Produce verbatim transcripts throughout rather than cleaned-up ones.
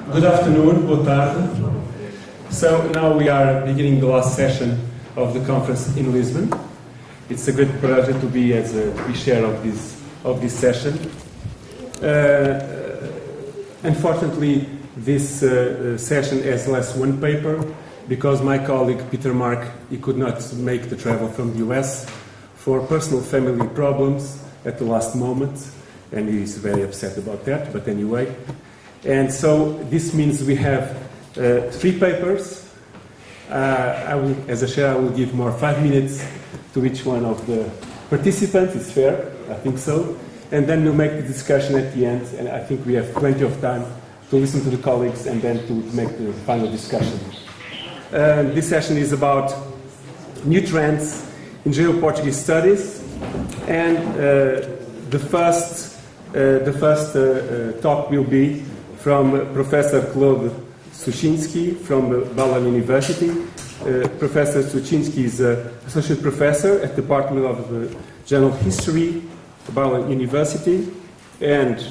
Good afternoon, boa tarde. So now we are beginning the last session of the conference in Lisbon. It's a great pleasure to be as a to be chair of this of this session. Uh, unfortunately, this uh, session has less one paper because my colleague Peter Mark he could not make the travel from the U S for personal family problems at the last moment, and he's very upset about that. But anyway. And so this means we have uh, three papers. Uh, I will, as a chair, I will give more five minutes to each one of the participants. It's fair, I think so. And then we'll make the discussion at the end. And I think we have plenty of time to listen to the colleagues and then to make the final discussion. Uh, this session is about new trends in Geo-Portuguese studies. And uh, the first, uh, the first uh, uh, talk will be from uh, Professor Claude Suchinski from uh, Baulan University. Uh, Professor Suchinski is an associate professor at the Department of uh, General History, Baulan University, and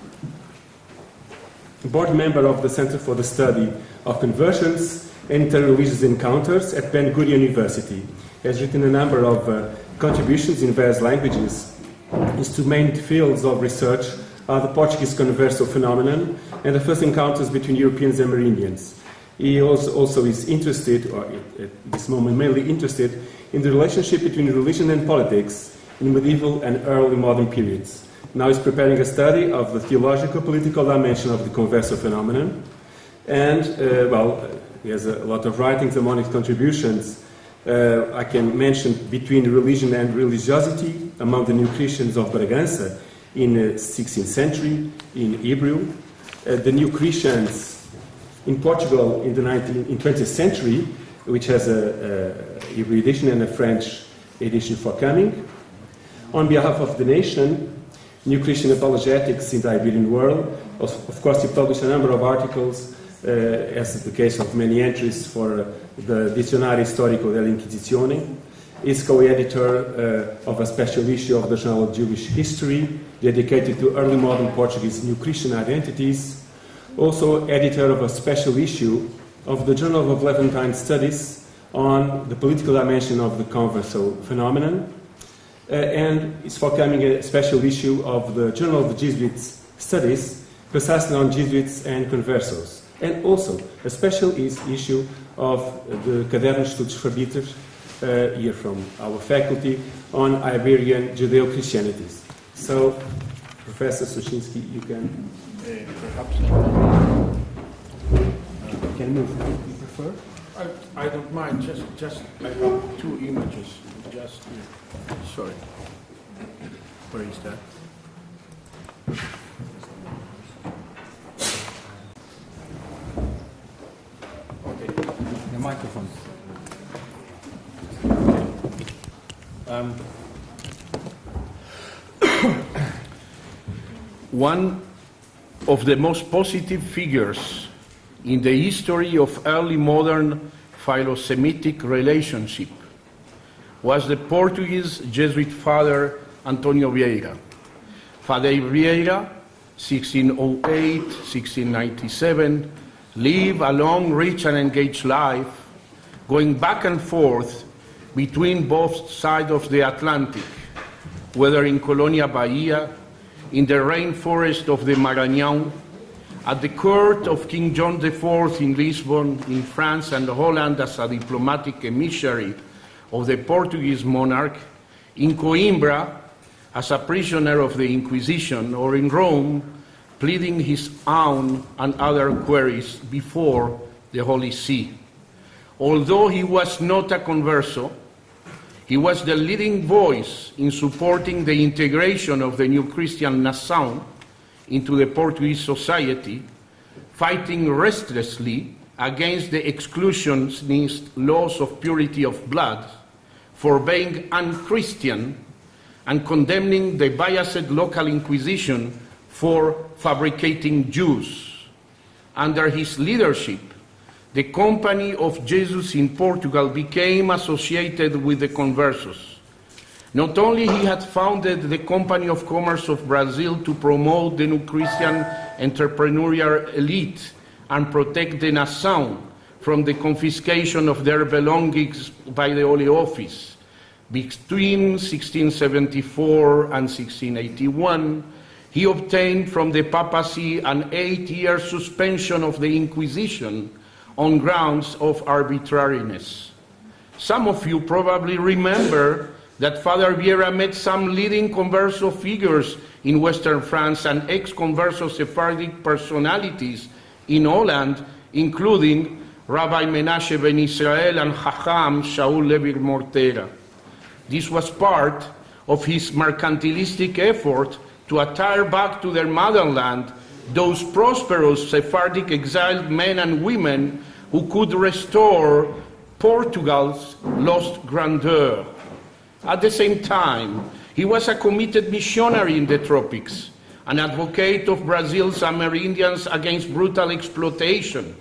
board member of the Center for the Study of Conversions and Interreligious Encounters at Ben Gurion University. He has written a number of uh, contributions in various languages. His two main fields of research are the Portuguese converso phenomenon and the first encounters between Europeans and Amerindians. He also, also is interested, or at this moment mainly interested, in the relationship between religion and politics in medieval and early modern periods. Now he's preparing a study of the theological political dimension of the converso phenomenon. And, uh, well, he has a lot of writings among his contributions. Uh, I can mention Between Religion and Religiosity among the New Christians of Bragança, in the uh, sixteenth century, in Hebrew, uh, the New Christians in Portugal in the nineteenth, in twentieth century, which has a, a Hebrew edition and a French edition forthcoming. On behalf of the nation, New Christian Apologetics in the Iberian World. Of, of course, he published a number of articles, uh, as is the case of many entries for uh, the Dizionario Storico della Inquisizione. Is co-editor uh, of a special issue of the Journal of Jewish History, dedicated to early modern Portuguese New Christian identities. Also editor of a special issue of the Journal of Levantine Studies on the political dimension of the converso phenomenon. Uh, and is forthcoming a special issue of the Journal of the Jesuits Studies, precisely on Jesuits and conversos. And also a special is issue of the Caderno de Estudos Fabitos, Uh, here from our faculty on Iberian Judeo-Christianities. So, Professor Suchinski, you can uh, perhaps uh, can move. You prefer? I, I don't mind. Just, just I have two images. Just uh, sorry. Where is that? Okay. The microphone. Um, One of the most positive figures in the history of early modern philo-Semitic relationship was the Portuguese Jesuit father Antonio Vieira. Father Vieira, sixteen oh eight to sixteen ninety-seven, lived a long, rich and engaged life, going back and forth between both sides of the Atlantic, whether in Colonia Bahia, in the rainforest of the Maranhão, at the court of King John the Fourth in Lisbon, in France and Holland as a diplomatic emissary of the Portuguese monarch, in Coimbra as a prisoner of the Inquisition, or in Rome, pleading his own and other queries before the Holy See. Although he was not a converso, he was the leading voice in supporting the integration of the New Christian Nação into the Portuguese society, fighting restlessly against the exclusionist laws of purity of blood, for being unchristian, and condemning the biased local inquisition for fabricating Jews. Under his leadership, the Company of Jesus in Portugal became associated with the conversos. Not only he had founded the Company of Commerce of Brazil to promote the new Christian entrepreneurial elite and protect the Nação from the confiscation of their belongings by the Holy Office. Between sixteen seventy-four and sixteen eighty-one, he obtained from the papacy an eight-year suspension of the Inquisition on grounds of arbitrariness. Some of you probably remember that Father Vieira met some leading converso figures in Western France and ex-converso Sephardic personalities in Holland, including Rabbi Menashe ben Israel and Chacham Shaul Levi Mortera. This was part of his mercantilistic effort to attire back to their motherland those prosperous Sephardic exiled men and women who could restore Portugal's lost grandeur. At the same time, he was a committed missionary in the tropics, an advocate of Brazil's Amerindians against brutal exploitation,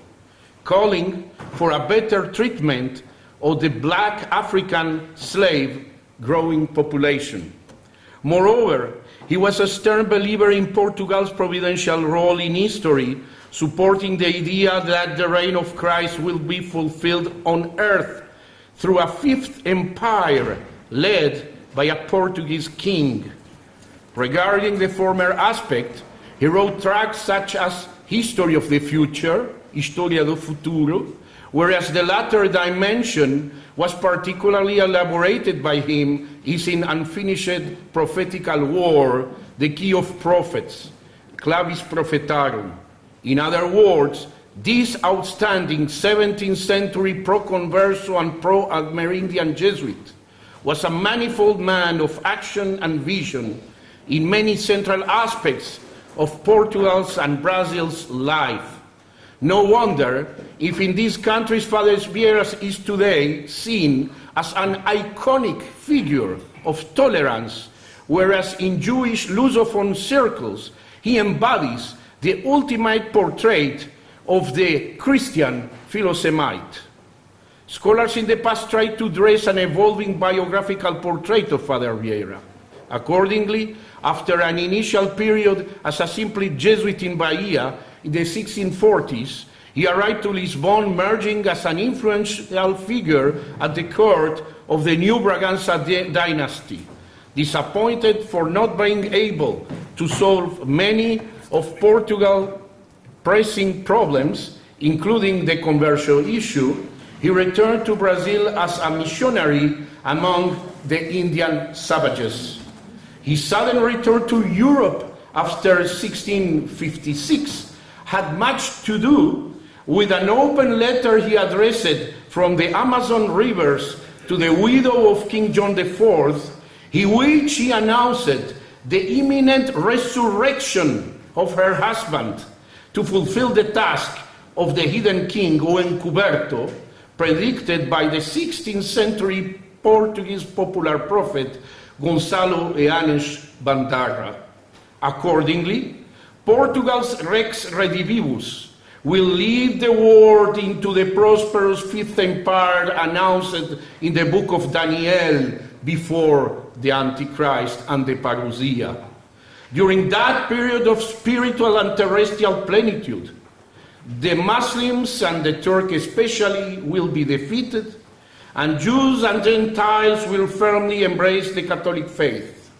calling for a better treatment of the black African slave growing population. Moreover, he was a stern believer in Portugal's providential role in history, supporting the idea that the reign of Christ will be fulfilled on earth through a fifth empire led by a Portuguese king. Regarding the former aspect, he wrote tracts such as History of the Future, Historia do Futuro, whereas the latter dimension was particularly elaborated by him is in Unfinished Prophetical War, the Key of Prophets, Clavis Prophetarum. In other words, this outstanding seventeenth century pro-converso and pro-Amerindian Jesuit was a manifold man of action and vision in many central aspects of Portugal's and Brazil's life. No wonder if in these countries Father Vieira is today seen as an iconic figure of tolerance, whereas in Jewish Lusophone circles he embodies the ultimate portrait of the Christian Philosemite. Scholars in the past tried to trace an evolving biographical portrait of Father Vieira. Accordingly, after an initial period as a simply Jesuit in Bahia in the sixteen forties, he arrived to Lisbon, emerging as an influential figure at the court of the new Braganza dynasty, disappointed for not being able to solve many of Portugal's pressing problems, including the conversion issue. He returned to Brazil as a missionary among the Indian savages. His sudden return to Europe after sixteen fifty-six had much to do with an open letter he addressed from the Amazon rivers to the widow of King John the Fourth, in which he announced the imminent resurrection of her husband to fulfill the task of the hidden king, O Encoberto, predicted by the sixteenth century Portuguese popular prophet Gonçalo Eanes Bandarra. Accordingly, Portugal's Rex Redivivus will lead the world into the prosperous Fifth Empire announced in the book of Daniel before the Antichrist and the Parousia. During that period of spiritual and terrestrial plenitude, the Muslims, and the Turk especially, will be defeated, and Jews and Gentiles will firmly embrace the Catholic faith.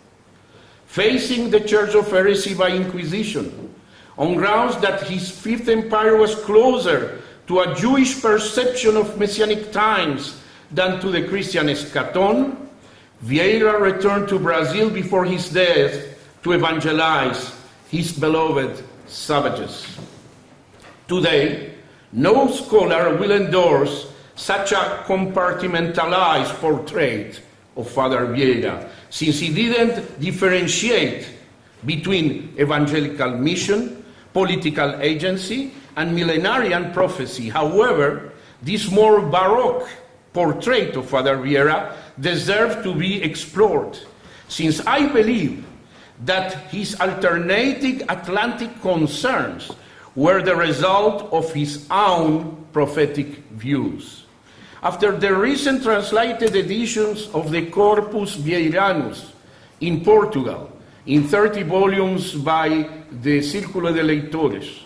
Facing the Church of Heresy by Inquisition, on grounds that his Fifth Empire was closer to a Jewish perception of Messianic times than to the Christian eschaton, Vieira returned to Brazil before his death to evangelize his beloved savages. Today, no scholar will endorse such a compartmentalized portrait of Father Vieira, since he didn't differentiate between evangelical mission, political agency, and millenarian prophecy. However, this more baroque portrait of Father Vieira deserves to be explored, since I believe that his alternating Atlantic concerns were the result of his own prophetic views. After the recent translated editions of the Corpus Vieiranos in Portugal, in thirty volumes by the Círculo de Leitores,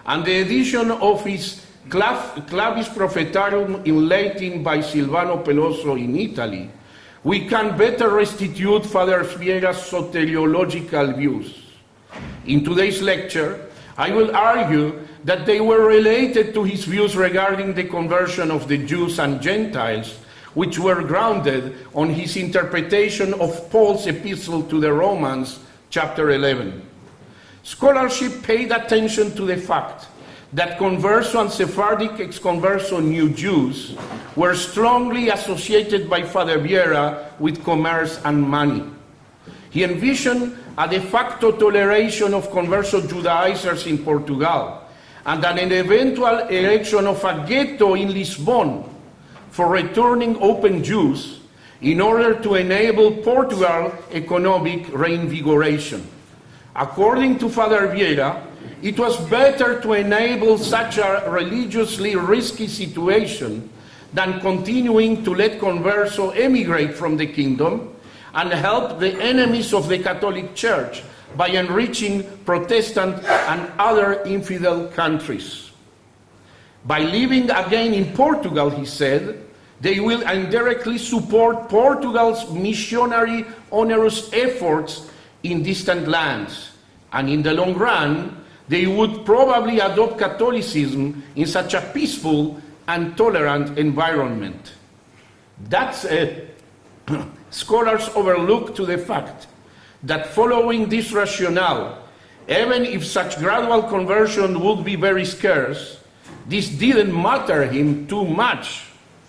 and the edition of his Clavis Prophetarum in Latin by Silvano Peloso in Italy, we can better restitute Father Viera's soteriological views. In today's lecture, I will argue that they were related to his views regarding the conversion of the Jews and Gentiles, which were grounded on his interpretation of Paul's epistle to the Romans, chapter eleven. Scholarship paid attention to the fact that converso and Sephardic ex-converso new Jews were strongly associated by Father Viera with commerce and money. He envisioned a de facto toleration of converso Judaizers in Portugal and an eventual erection of a ghetto in Lisbon for returning open Jews in order to enable Portugal economic reinvigoration. According to Father Viera, it was better to enable such a religiously risky situation than continuing to let converso emigrate from the kingdom and help the enemies of the Catholic Church by enriching Protestant and other infidel countries. By living again in Portugal, he said, they will indirectly support Portugal's missionary onerous efforts in distant lands, and in the long run, they would probably adopt Catholicism in such a peaceful and tolerant environment. That said, scholars overlook to the fact that following this rationale, even if such gradual conversion would be very scarce, this didn't matter him too much.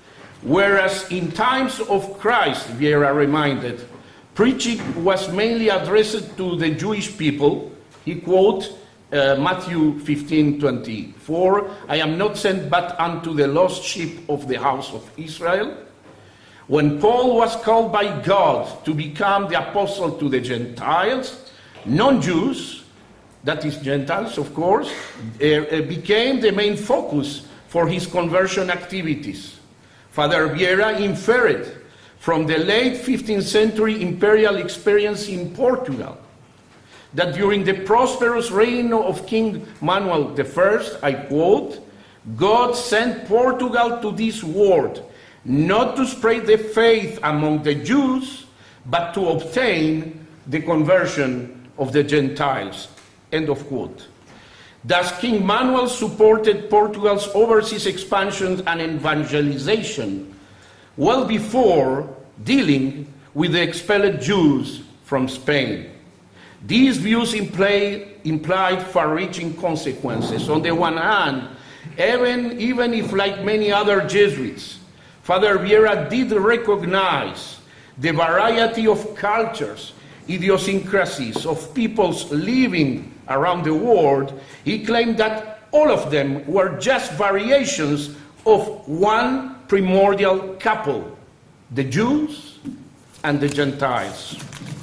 Whereas in times of Christ, Viera reminded, preaching was mainly addressed to the Jewish people. He quoted uh, Matthew fifteen twenty-four, I am not sent but unto the lost sheep of the house of Israel. When Paul was called by God to become the apostle to the Gentiles, non-Jews, that is Gentiles of course, uh, became the main focus for his conversion activities. Father Viera inferred from the late fifteenth century imperial experience in Portugal that during the prosperous reign of King Manuel the First, I quote, God sent Portugal to this world not to spread the faith among the Jews, but to obtain the conversion of the Gentiles, end of quote. Thus, King Manuel supported Portugal's overseas expansion and evangelization well before dealing with the expelled Jews from Spain. These views imply, implied far-reaching consequences. On the one hand, even, even if, like many other Jesuits, Father Viera did recognize the variety of cultures, idiosyncrasies of peoples living around the world, he claimed that all of them were just variations of one primordial couple, the Jews and the Gentiles.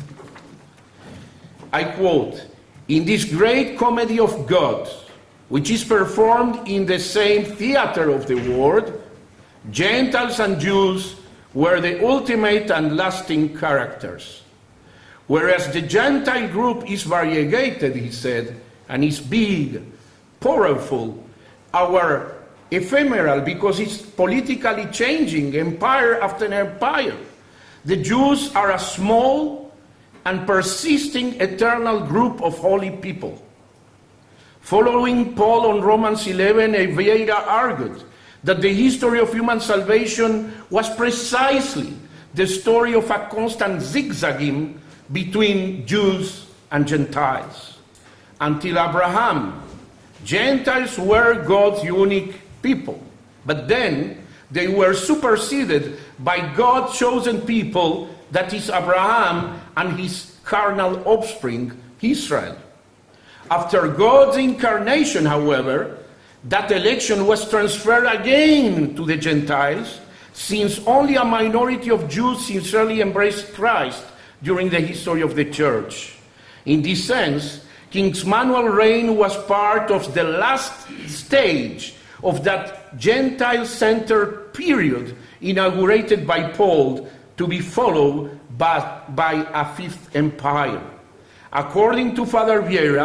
I quote, in this great comedy of God, which is performed in the same theater of the world, Gentiles and Jews were the ultimate and lasting characters. Whereas the Gentile group is variegated, he said, and is big, powerful, our ephemeral because it's politically changing empire after empire. The Jews are a small and persisting eternal group of holy people. Following Paul on Romans eleven, Viera argued that the history of human salvation was precisely the story of a constant zigzagging between Jews and Gentiles. Until Abraham, Gentiles were God's unique people, but then they were superseded by God's chosen people, that is Abraham and his carnal offspring, Israel. After God's incarnation, however, that election was transferred again to the Gentiles, since only a minority of Jews sincerely embraced Christ during the history of the church. In this sense, King Manuel's reign was part of the last stage of that Gentile-centered period inaugurated by Paul, to be followed by, by a fifth empire. According to Father Viera,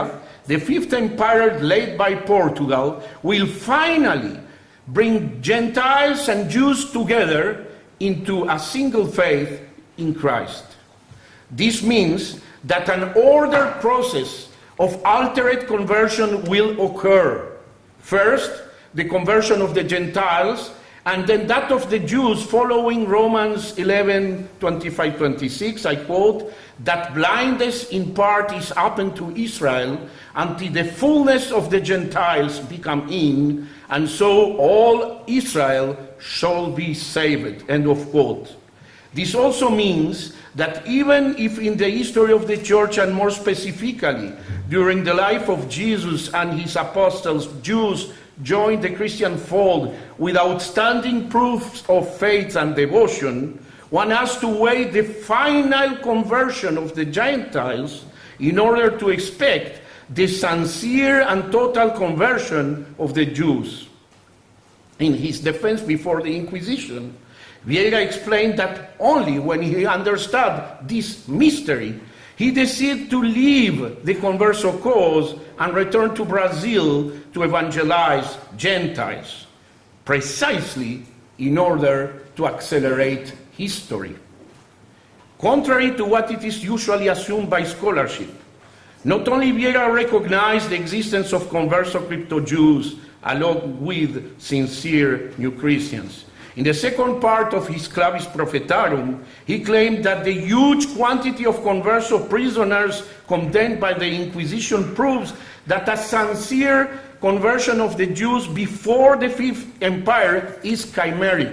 the Fifth Empire led by Portugal will finally bring Gentiles and Jews together into a single faith in Christ. This means that an ordered process of altered conversion will occur. First, the conversion of the Gentiles, and then that of the Jews, following Romans eleven, twenty-five, twenty-six, I quote, that blindness in part is open to Israel until the fullness of the Gentiles become in, and so all Israel shall be saved, end of quote. This also means that even if in the history of the church, and more specifically during the life of Jesus and his apostles, Jews joined the Christian fold with outstanding proofs of faith and devotion, one has to wait the final conversion of the Gentiles in order to expect the sincere and total conversion of the Jews. In his defense before the Inquisition, Vieira explained that only when he understood this mystery, he decided to leave the Converso cause and return to Brazil to evangelize Gentiles, precisely in order to accelerate history. Contrary to what it is usually assumed by scholarship, not only Vieira recognized the existence of Converso crypto-Jews along with sincere new Christians. In the second part of his Clavis Prophetarum, he claimed that the huge quantity of Converso prisoners condemned by the Inquisition proves that a sincere conversion of the Jews before the Fifth Empire is chimeric.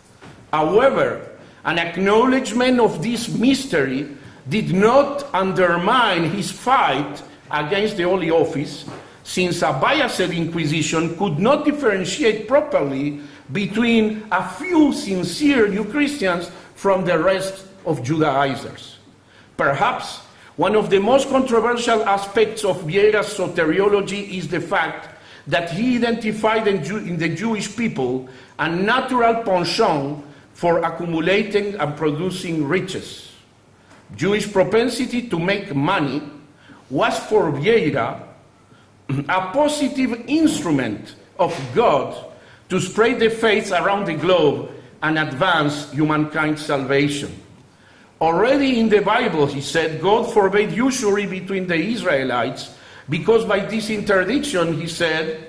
However, an acknowledgement of this mystery did not undermine his fight against the Holy Office, since a biased Inquisition could not differentiate properly between a few sincere new Christians from the rest of Judaizers. Perhaps one of the most controversial aspects of Vieira's soteriology is the fact that he identified in, Jew in the Jewish people a natural penchant for accumulating and producing riches. Jewish propensity to make money was for Vieira a positive instrument of God to spread the faith around the globe and advance humankind's salvation. Already in the Bible, he said, God forbade usury between the Israelites, because by this interdiction, he said,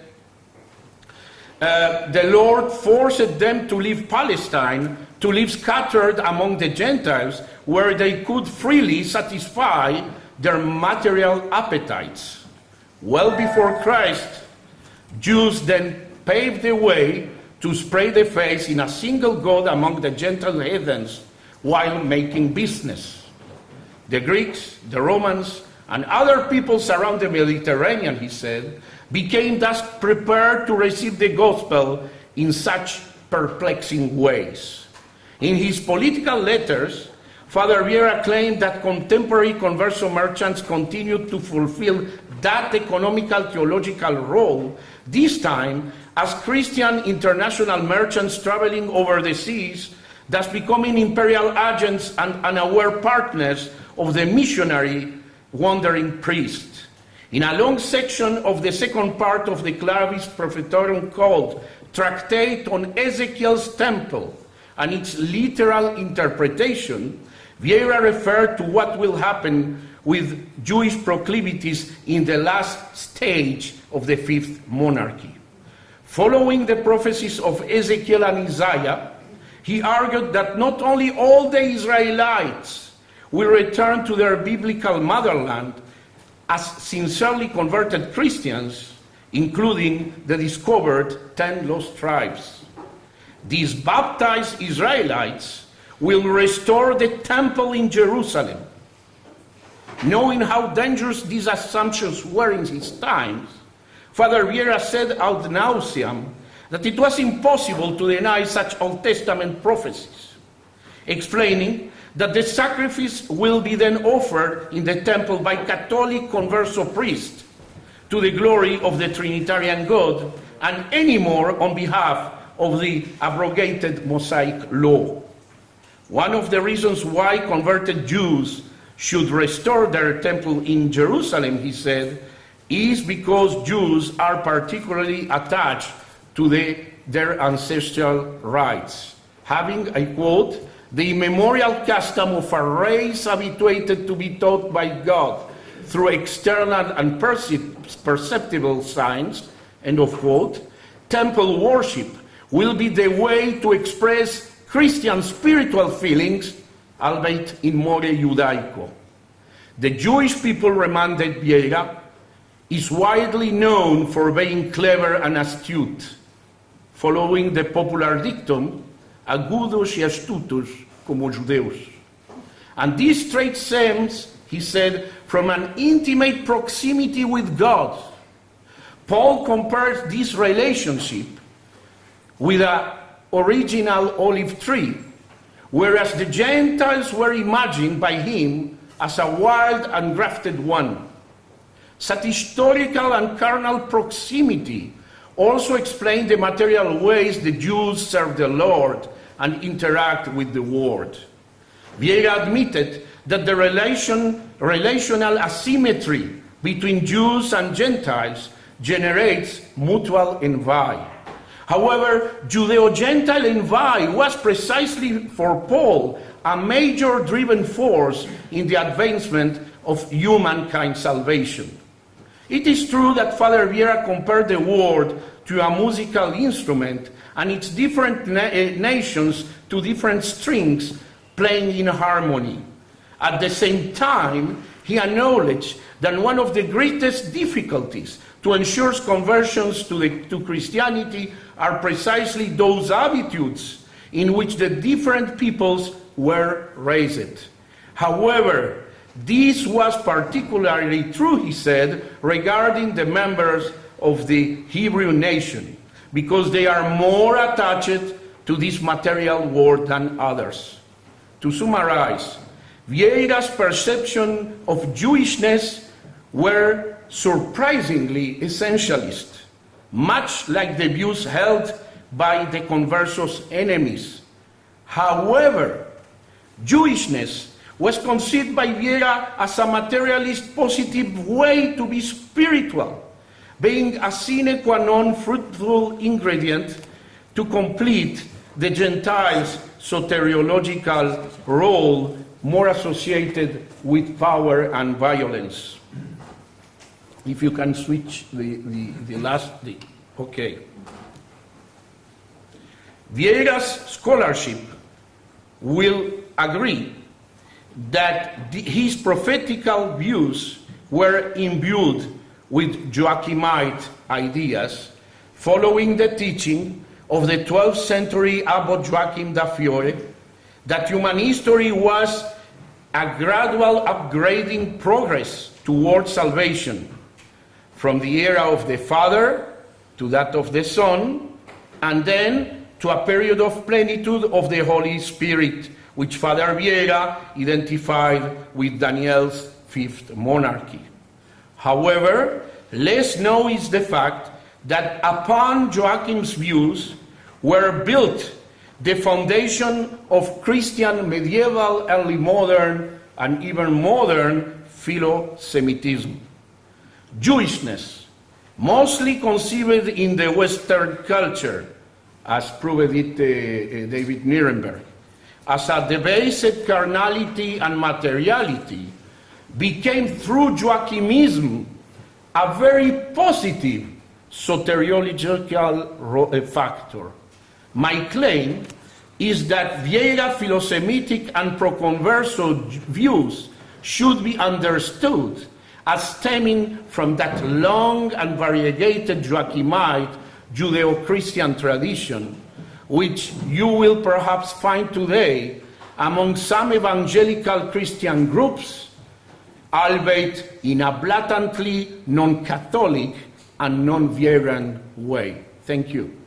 uh, the Lord forced them to leave Palestine, to live scattered among the Gentiles, where they could freely satisfy their material appetites. Well before Christ, Jews then paved the way to spread the faith in a single God among the Gentile heathens while making business. The Greeks, the Romans, and other peoples around the Mediterranean, he said, became thus prepared to receive the gospel in such perplexing ways. In his political letters, Father Vieira claimed that contemporary Converso merchants continued to fulfill that economical theological role, this time as Christian international merchants traveling over the seas, thus becoming imperial agents and unaware partners of the missionary wandering priest. In a long section of the second part of the Clavis Prophetorum called Tractate on Ezekiel's Temple and its literal interpretation, Vieira referred to what will happen with Jewish proclivities in the last stage of the fifth monarchy. Following the prophecies of Ezekiel and Isaiah, he argued that not only all the Israelites will return to their biblical motherland as sincerely converted Christians, including the discovered ten lost tribes. These baptized Israelites will restore the temple in Jerusalem. Knowing how dangerous these assumptions were in his times, Father Vieira said ad nauseam that it was impossible to deny such Old Testament prophecies, explaining that the sacrifice will be then offered in the temple by Catholic Converso priests to the glory of the Trinitarian God, and any more on behalf of the abrogated Mosaic law. One of the reasons why converted Jews should restore their temple in Jerusalem, he said, is because Jews are particularly attached to the, their ancestral rites, having, I quote, the immemorial custom of a race habituated to be taught by God through external and perceptible signs, end of quote. Temple worship will be the way to express Christian spiritual feelings, albeit in more Judaico. The Jewish people, reminded Vieira, is widely known for being clever and astute, following the popular dictum, agudos e astutos como judeus. And this trait stems, he said, from an intimate proximity with God. Paul compares this relationship with an original olive tree, whereas the Gentiles were imagined by him as a wild and grafted one. Such historical and carnal proximity also explains the material ways the Jews serve the Lord and interact with the world. Vieira admitted that the relation, relational asymmetry between Jews and Gentiles generates mutual envy. However, Judeo-Gentile envy was precisely for Paul a major driving force in the advancement of humankind's salvation. It is true that Father Vieira compared the world to a musical instrument and its different na nations to different strings playing in harmony. At the same time, he acknowledged that one of the greatest difficulties to ensure conversions to, the, to Christianity are precisely those attitudes in which the different peoples were raised. However, this was particularly true, he said, regarding the members of the Hebrew nation, because they are more attached to this material world than others. To summarize, Vieira's perception of Jewishness were surprisingly essentialist, much like the views held by the conversos' enemies. However, Jewishness was conceived by Vieira as a materialist positive way to be spiritual, being a sine qua non fruitful ingredient to complete the Gentiles' soteriological role, more associated with power and violence. If you can switch the, the, the last, the, okay. Vieira's scholarship will agree that the, his prophetical views were imbued with Joachimite ideas, following the teaching of the twelfth century Abbot Joachim da Fiore, that human history was a gradual upgrading progress towards salvation, from the era of the Father to that of the Son, and then to a period of plenitude of the Holy Spirit, which Father Vieira identified with Daniel's fifth monarchy. However, less known is the fact that upon Joachim's views were built the foundation of Christian medieval, early modern, and even modern philo-Semitism. Jewishness, mostly conceived in the Western culture, as proved it uh, David Nirenberg, as a debased carnality and materiality, became through Joachimism a very positive soteriological factor. My claim is that Vieira philosemitic and pro-converso views should be understood as stemming from that long and variegated Joachimite Judeo-Christian tradition, which you will perhaps find today among some evangelical Christian groups, albeit in a blatantly non-Catholic and non-Vieiran way. Thank you.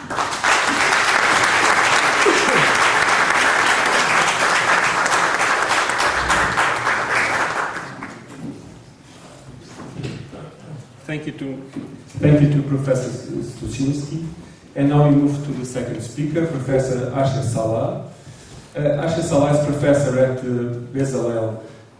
Thank you to, thank you to Professor Stuczynski. And now we move to the second speaker, Professor Asher Salah. Uh, Asher Salah is professor at uh, Bezalel uh,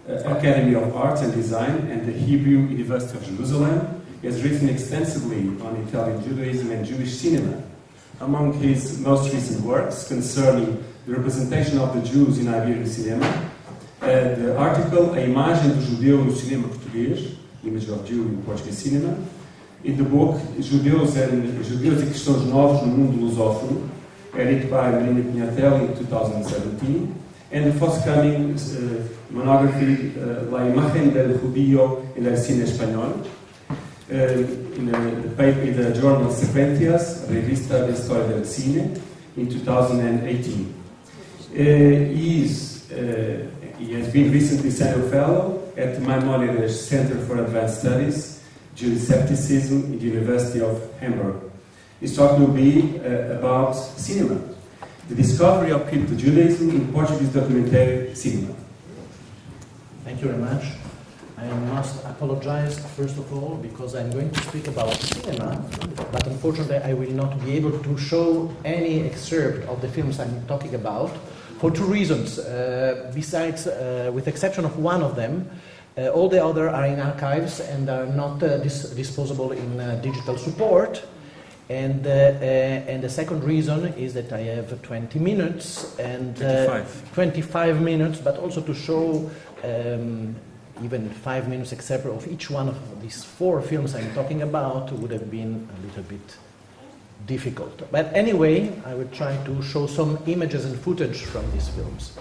uh, Academy of Arts and Design and the Hebrew University of Jerusalem. He has written extensively on Italian Judaism and Jewish cinema. Among his most recent works concerning the representation of the Jews in Iberian cinema, uh, the article A Imagem do Judeu no Cinema Português, Image of Jew in Portuguese Cinema, in the book Judeus, and, Judeus e Cristãos Novos no Mundo Lusófono, edited by Marina Pignatelli in two thousand seventeen, and the forthcoming uh, monography uh, La Imagen del Judío en el Cine Español, uh, in, a, the paper, in the journal Serpentias, Revista de Historia del Cine, in two thousand eighteen. Uh, he, is, uh, he has been recently Senior Fellow at the Maimonides Center for Advanced Studies, Jewish Scepticism, in the University of Hamburg. His talk will be uh, about cinema, the discovery of crypto-Judaism in Portuguese documentary cinema. Thank you very much. I must apologize, first of all, because I'm going to speak about cinema, but unfortunately I will not be able to show any excerpt of the films I'm talking about, for two reasons. Uh, besides, uh, with exception of one of them, uh, all the other are in archives and are not uh, dis disposable in uh, digital support. And, uh, uh, and the second reason is that I have twenty minutes and uh, twenty-five. twenty-five minutes, but also to show um, even five minutes except of each one of these four films I'm talking about would have been a little bit difficult. But anyway, I will try to show some images and footage from these films.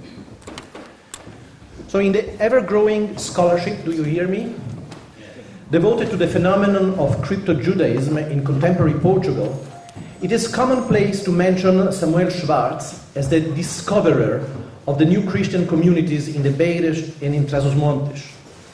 So in the ever-growing scholarship, do you hear me? Devoted to the phenomenon of crypto-Judaism in contemporary Portugal, it is commonplace to mention Samuel Schwartz as the discoverer of the new Christian communities in the Beiras and in Trás-os-Montes.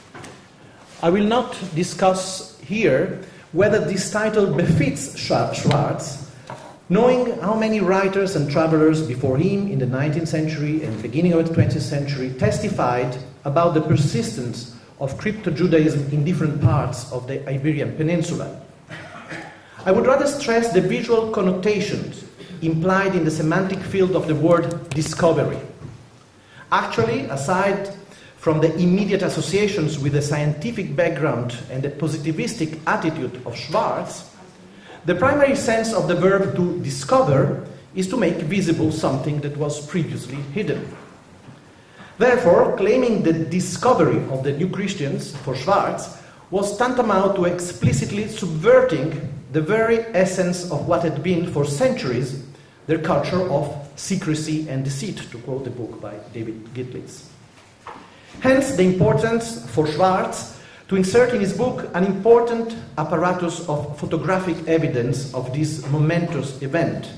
I will not discuss here whether this title befits Schwartz, knowing how many writers and travelers before him in the nineteenth century and beginning of the twentieth century testified about the persistence of crypto-Judaism in different parts of the Iberian Peninsula. I would rather stress the visual connotations implied in the semantic field of the word discovery. Actually, aside from the immediate associations with the scientific background and the positivistic attitude of Schwartz, the primary sense of the verb to discover is to make visible something that was previously hidden. Therefore, claiming the discovery of the new Christians for Schwartz was tantamount to explicitly subverting the very essence of what had been for centuries their culture of secrecy and deceit, to quote a book by David Gitlitz. Hence the importance for Schwartz to insert in his book an important apparatus of photographic evidence of this momentous event.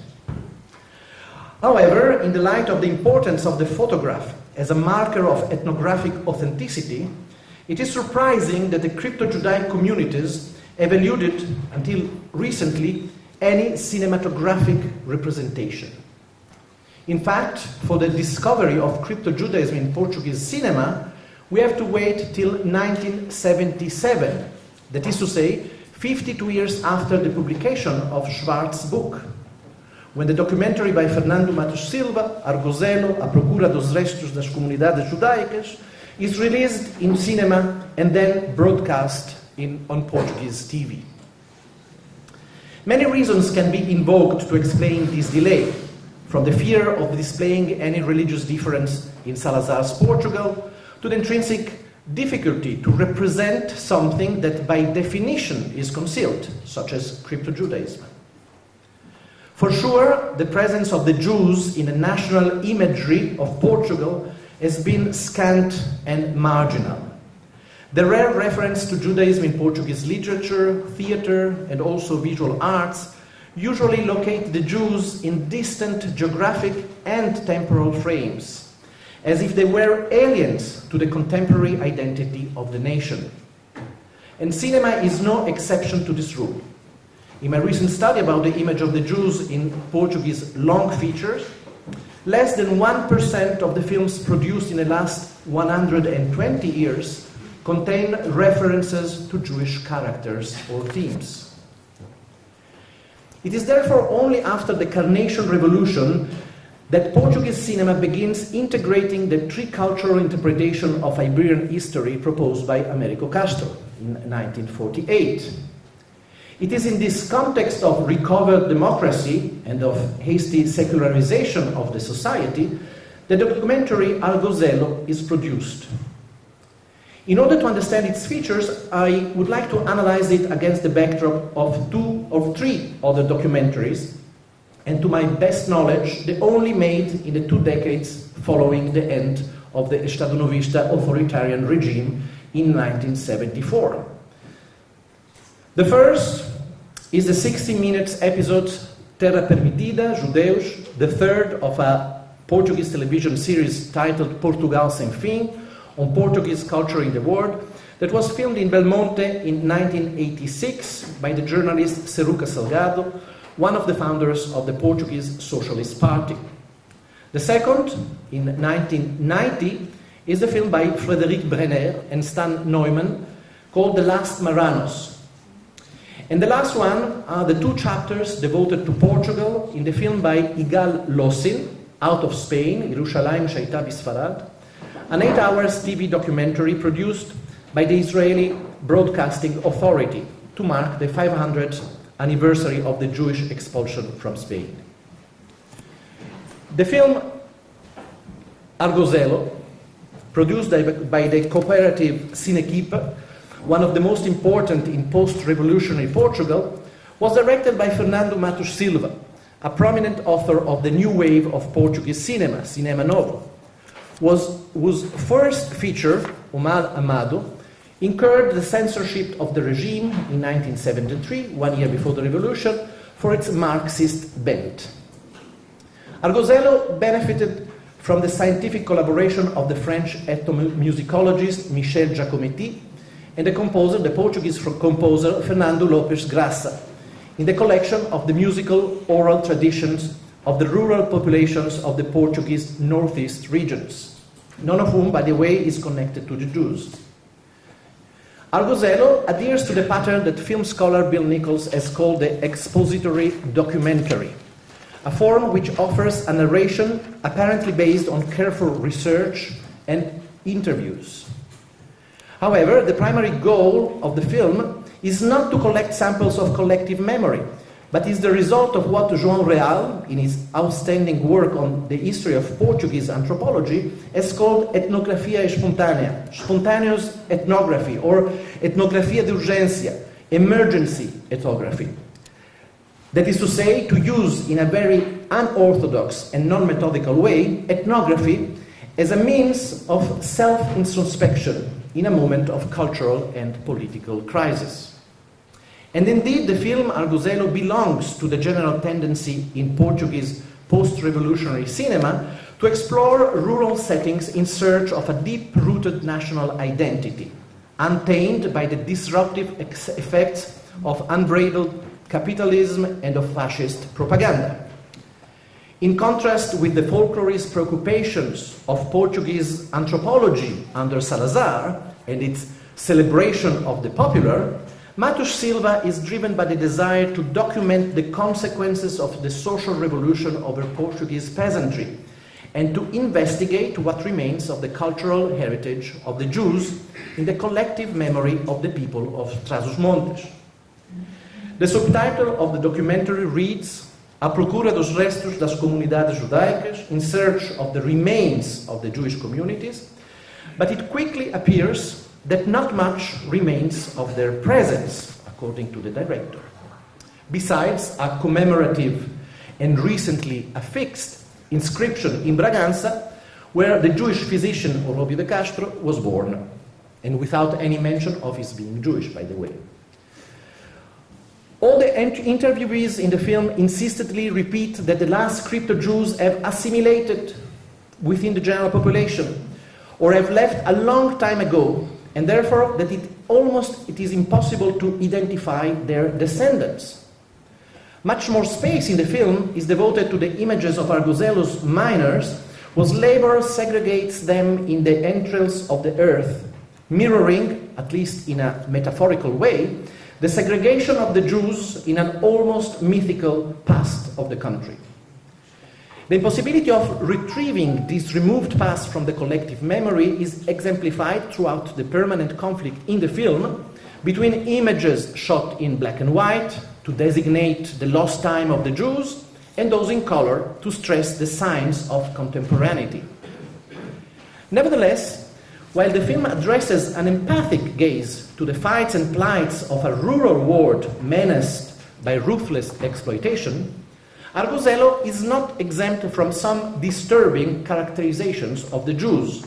However, in the light of the importance of the photograph as a marker of ethnographic authenticity, it is surprising that the crypto-Judaic communities have eluded, until recently, any cinematographic representation. In fact, for the discovery of crypto-Judaism in Portuguese cinema, we have to wait till nineteen seventy-seven, that is to say, fifty-two years after the publication of Schwartz's book, when the documentary by Fernando Matos Silva, Argozelo, A Procura dos Restos das Comunidades Judaicas, is released in cinema and then broadcast in, on Portuguese T V. Many reasons can be invoked to explain this delay, from the fear of displaying any religious difference in Salazar's Portugal to the intrinsic difficulty to represent something that by definition is concealed, such as crypto-Judaism. For sure, the presence of the Jews in the national imagery of Portugal has been scant and marginal. The rare reference to Judaism in Portuguese literature, theater, and also visual arts usually locate the Jews in distant geographic and temporal frames, as if they were aliens to the contemporary identity of the nation. And cinema is no exception to this rule. In my recent study about the image of the Jews in Portuguese long features, less than one percent of the films produced in the last one hundred twenty years contain references to Jewish characters or themes. It is therefore only after the Carnation Revolution that Portuguese cinema begins integrating the tricultural interpretation of Iberian history proposed by Américo Castro in nineteen forty-eight. It is in this context of recovered democracy and of hasty secularization of the society that the documentary Argozelo is produced. In order to understand its features, I would like to analyze it against the backdrop of two or three other documentaries, and to my best knowledge, the only made in the two decades following the end of the Estado Novista authoritarian regime in nineteen seventy-four. The first is the sixty minutes episode Terra Permitida, Judeus, the third of a Portuguese television series titled Portugal Sem Fim, on Portuguese culture in the world, that was filmed in Belmonte in nineteen eighty-six by the journalist Ceruca Salgado, one of the founders of the Portuguese Socialist Party. The second, in nineteen ninety, is the film by Frédéric Brenner and Stan Neumann called The Last Marranos. And the last one are the two chapters devoted to Portugal in the film by Igal Lossin, Out of Spain, Yerushalayim Shaita Bisfarad, an eight hours T V documentary produced by the Israeli Broadcasting Authority to mark the five hundredth anniversary of the Jewish expulsion from Spain. The film Argozelo, produced by the cooperative Cinequipe, one of the most important in post-revolutionary Portugal, was directed by Fernando Matos Silva, a prominent author of the new wave of Portuguese cinema, Cinema Novo, was, whose first feature, Omar Amado, incurred the censorship of the regime in nineteen seventy-three, one year before the revolution, for its Marxist bent. Argozelo benefited from the scientific collaboration of the French ethnomusicologist Michel Giacometti and the composer, the Portuguese composer Fernando Lopes Graça, in the collection of the musical oral traditions of the rural populations of the Portuguese northeast regions, none of whom, by the way, is connected to the Jews. Argozelo adheres to the pattern that film scholar Bill Nichols has called the expository documentary, a form which offers a narration apparently based on careful research and interviews. However, the primary goal of the film is not to collect samples of collective memory, but is the result of what João Real, in his outstanding work on the history of Portuguese anthropology, has called etnografia espontânea, spontaneous ethnography, or etnografia de urgência, emergency ethnography. That is to say, to use in a very unorthodox and non-methodical way, ethnography as a means of self-introspection in a moment of cultural and political crisis. And indeed, the film Argozelo belongs to the general tendency in Portuguese post-revolutionary cinema to explore rural settings in search of a deep-rooted national identity, untainted by the disruptive effects of unbridled capitalism and of fascist propaganda. In contrast with the folklorist preoccupations of Portuguese anthropology under Salazar and its celebration of the popular, Matos Silva is driven by the desire to document the consequences of the social revolution over Portuguese peasantry and to investigate what remains of the cultural heritage of the Jews in the collective memory of the people of Trás-os-Montes. The subtitle of the documentary reads, A procura dos restos das comunidades judaicas, in search of the remains of the Jewish communities, but it quickly appears that not much remains of their presence, according to the director. Besides a commemorative and recently affixed inscription in Bragança, where the Jewish physician Orobio de Castro was born, and without any mention of his being Jewish, by the way. All the interviewees in the film insistently repeat that the last crypto-Jews have assimilated within the general population, or have left a long time ago, and therefore that it almost it is impossible to identify their descendants. Much more space in the film is devoted to the images of Argozelo's miners, whose labor segregates them in the entrails of the earth, mirroring, at least in a metaphorical way, the segregation of the Jews in an almost mythical past of the country. The impossibility of retrieving this removed past from the collective memory is exemplified throughout the permanent conflict in the film between images shot in black and white to designate the lost time of the Jews and those in color to stress the signs of contemporaneity. Nevertheless, while the film addresses an empathic gaze to the fights and plights of a rural world menaced by ruthless exploitation, Arguzello is not exempt from some disturbing characterizations of the Jews.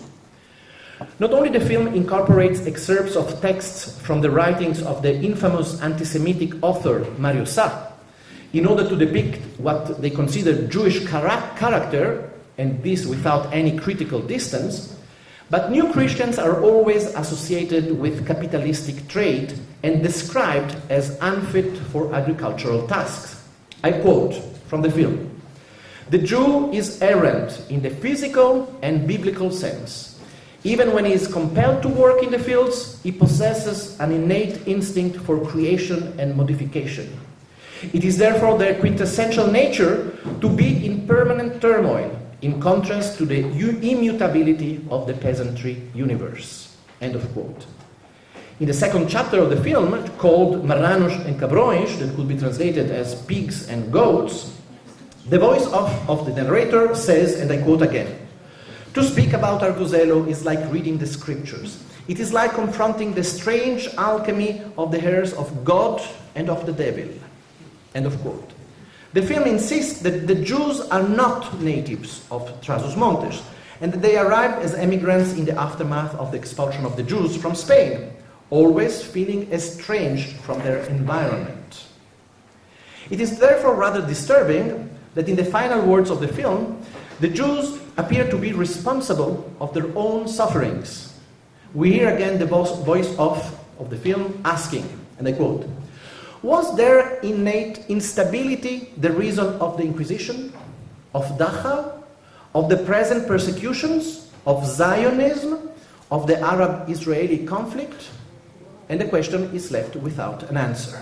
Not only the film incorporates excerpts of texts from the writings of the infamous anti-Semitic author Mario Sa, in order to depict what they consider Jewish chara- character, and this without any critical distance, but new Christians are always associated with capitalistic trade and described as unfit for agricultural tasks. I quote from the film, "The Jew is errant in the physical and biblical sense. Even when he is compelled to work in the fields, he possesses an innate instinct for creation and modification. It is therefore their quintessential nature to be in permanent turmoil, in contrast to the immutability of the peasantry universe." End of quote. In the second chapter of the film, called Marranos and Cabrões, that could be translated as pigs and goats, the voice of, of the narrator says, and I quote again, "To speak about Arguzello is like reading the scriptures. It is like confronting the strange alchemy of the hairs of God and of the devil." End of quote. The film insists that the Jews are not natives of Trás-os-Montes, and that they arrived as emigrants in the aftermath of the expulsion of the Jews from Spain, always feeling estranged from their environment. It is therefore rather disturbing that in the final words of the film, the Jews appear to be responsible of their own sufferings. We hear again the voice of, of the film asking, and I quote, "Was their innate instability the reason of the Inquisition, of Dachau, of the present persecutions, of Zionism, of the Arab-Israeli conflict?" And the question is left without an answer.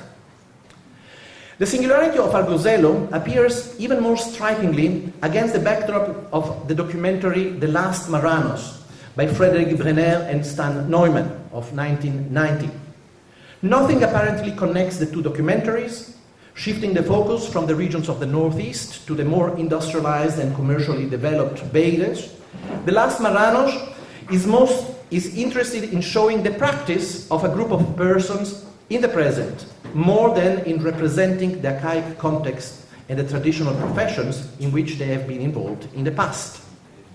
The singularity of Arguzello appears even more strikingly against the backdrop of the documentary The Last Marranos by Frederick Brenner and Stan Neumann of nineteen ninety. Nothing apparently connects the two documentaries, shifting the focus from the regions of the Northeast to the more industrialized and commercially developed Beiras. The Last Marranos is most is interested in showing the practice of a group of persons in the present, more than in representing the archaic context and the traditional professions in which they have been involved in the past.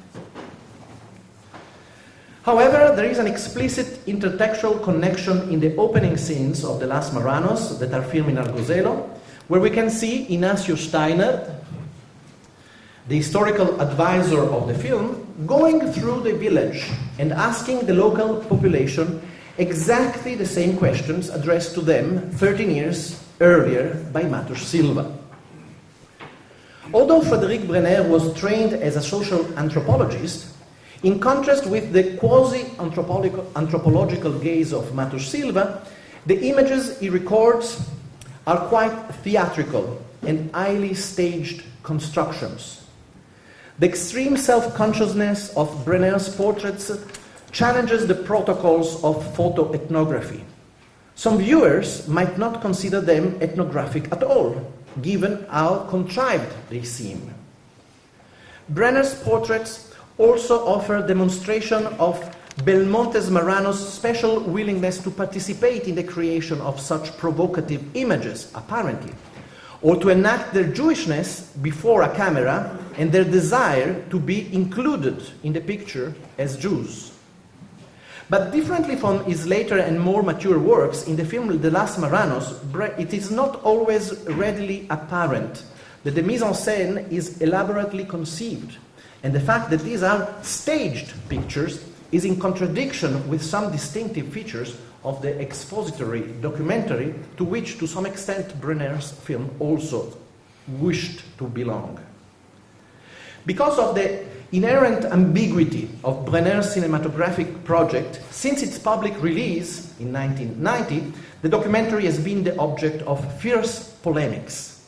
However, there is an explicit intertextual connection in the opening scenes of The Last Marranos that are filmed in Arguzello, where we can see Ignacio Steiner, the historical advisor of the film, going through the village and asking the local population exactly the same questions addressed to them thirteen years earlier by Matos Silva. Although Frederick Brenner was trained as a social anthropologist, in contrast with the quasi-anthropological gaze of Matos Silva, the images he records are quite theatrical and highly staged constructions. The extreme self-consciousness of Brenner's portraits challenges the protocols of photoethnography. Some viewers might not consider them ethnographic at all, given how contrived they seem. Brenner's portraits also offer demonstration of Belmonte's Marranos' special willingness to participate in the creation of such provocative images, apparently, or to enact their Jewishness before a camera and their desire to be included in the picture as Jews. But differently from his later and more mature works, in the film The Last Marranos, it is not always readily apparent that the mise en scène is elaborately conceived, and the fact that these are staged pictures is in contradiction with some distinctive features of the expository documentary to which, to some extent, Brenner's film also wished to belong. Because of the inherent ambiguity of Brenner's cinematographic project, since its public release in nineteen ninety, the documentary has been the object of fierce polemics.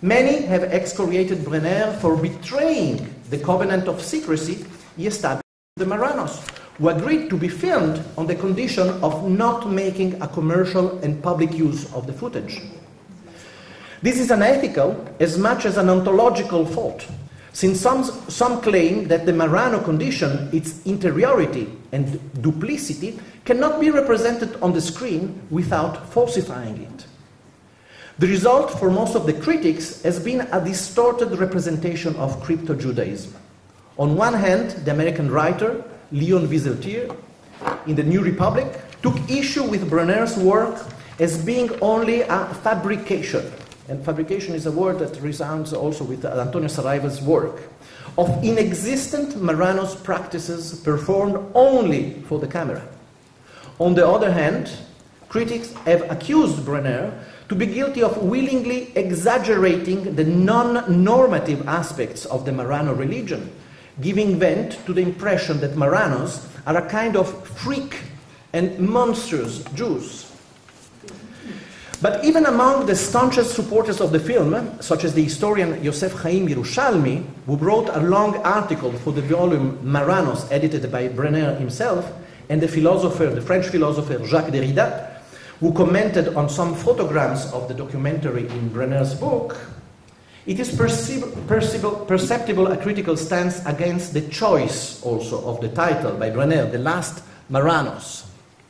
Many have excoriated Brenner for betraying the covenant of secrecy he established with the Marranos, who agreed to be filmed on the condition of not making a commercial and public use of the footage. This is unethical as much as an ontological fault, since some, some claim that the Marrano condition, its interiority and duplicity, cannot be represented on the screen without falsifying it. The result for most of the critics has been a distorted representation of crypto-Judaism. On one hand, the American writer Leon Wieseltier, in the New Republic, took issue with Brenner's work as being only a fabrication, and fabrication is a word that resounds also with Antonio Saraiva's work, of inexistent Marranos practices performed only for the camera. On the other hand, critics have accused Brenner to be guilty of willingly exaggerating the non-normative aspects of the Marrano religion, giving vent to the impression that Marranos are a kind of freak and monstrous Jews. But even among the staunchest supporters of the film, such as the historian Yosef Chaim Yerushalmi, who wrote a long article for the volume Marranos, edited by Brenner himself, and the philosopher, the French philosopher Jacques Derrida, who commented on some photographs of the documentary in Brenner's book, it is perceptible, perceptible a critical stance against the choice also of the title by Brenner, The Last Marranos.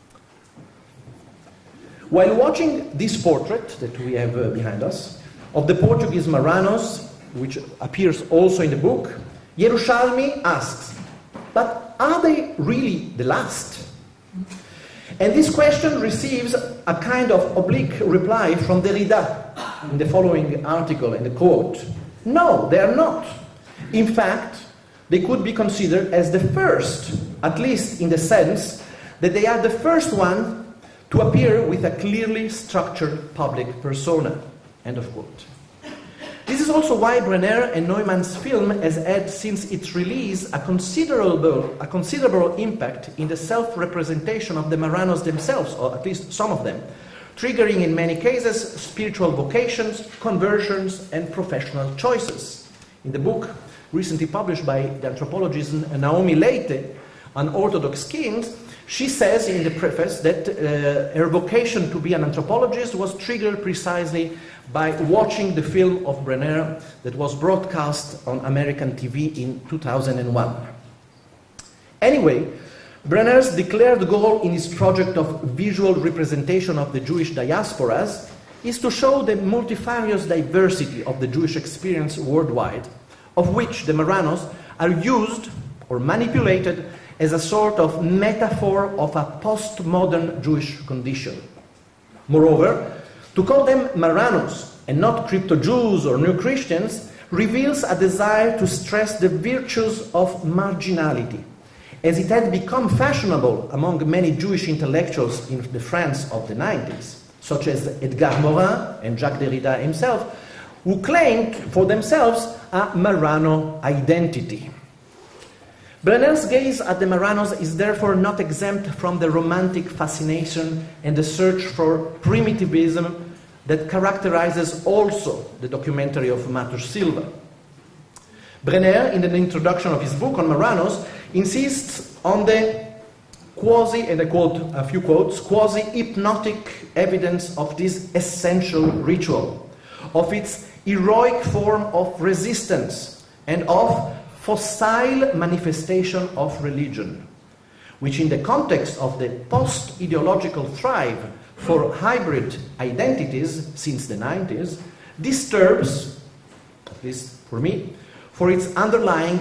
While watching this portrait that we have uh, behind us, of the Portuguese Marranos, which appears also in the book, Yerushalmi asks, but are they really the last? And this question receives a kind of oblique reply from Derrida in the following article, and the quote, no, they are not. In fact, they could be considered as the first, at least in the sense that they are the first one to appear with a clearly structured public persona, end of quote. This is also why Brenner and Neumann's film has had, since its release, a considerable, a considerable impact in the self-representation of the Marranos themselves, or at least some of them, triggering in many cases spiritual vocations, conversions, and professional choices. In the book recently published by the anthropologist Naomi Leite, Unorthodox Kings, she says in the preface that uh, her vocation to be an anthropologist was triggered precisely by watching the film of Brenner that was broadcast on American T V in two thousand one. Anyway, Brenner's declared goal in his project of visual representation of the Jewish diasporas is to show the multifarious diversity of the Jewish experience worldwide, of which the Marranos are used or manipulated as a sort of metaphor of a postmodern Jewish condition. Moreover, to call them Marranos and not crypto-Jews or new Christians reveals a desire to stress the virtues of marginality, as it had become fashionable among many Jewish intellectuals in the France of the nineties, such as Edgar Morin and Jacques Derrida himself, who claimed for themselves a Marrano identity. Brenner's gaze at the Marranos is therefore not exempt from the romantic fascination and the search for primitivism that characterizes also the documentary of Matus Silva. Brenner, in the introduction of his book on Marranos, insists on the quasi, and I quote a few quotes, quasi-hypnotic evidence of this essential ritual, of its heroic form of resistance, and of fossil manifestation of religion, which in the context of the post-ideological thrive for hybrid identities since the nineties, disturbs, at least for me, for its underlying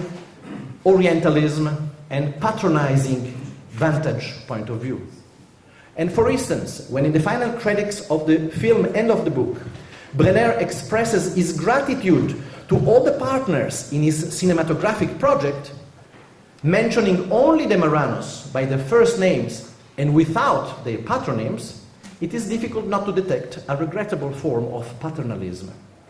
Orientalism and patronizing vantage point of view. And for instance, when in the final credits of the film and of the book, Brenner expresses his gratitude to all the partners in his cinematographic project, mentioning only the Marranos by their first names and without their patronyms, it is difficult not to detect a regrettable form of paternalism.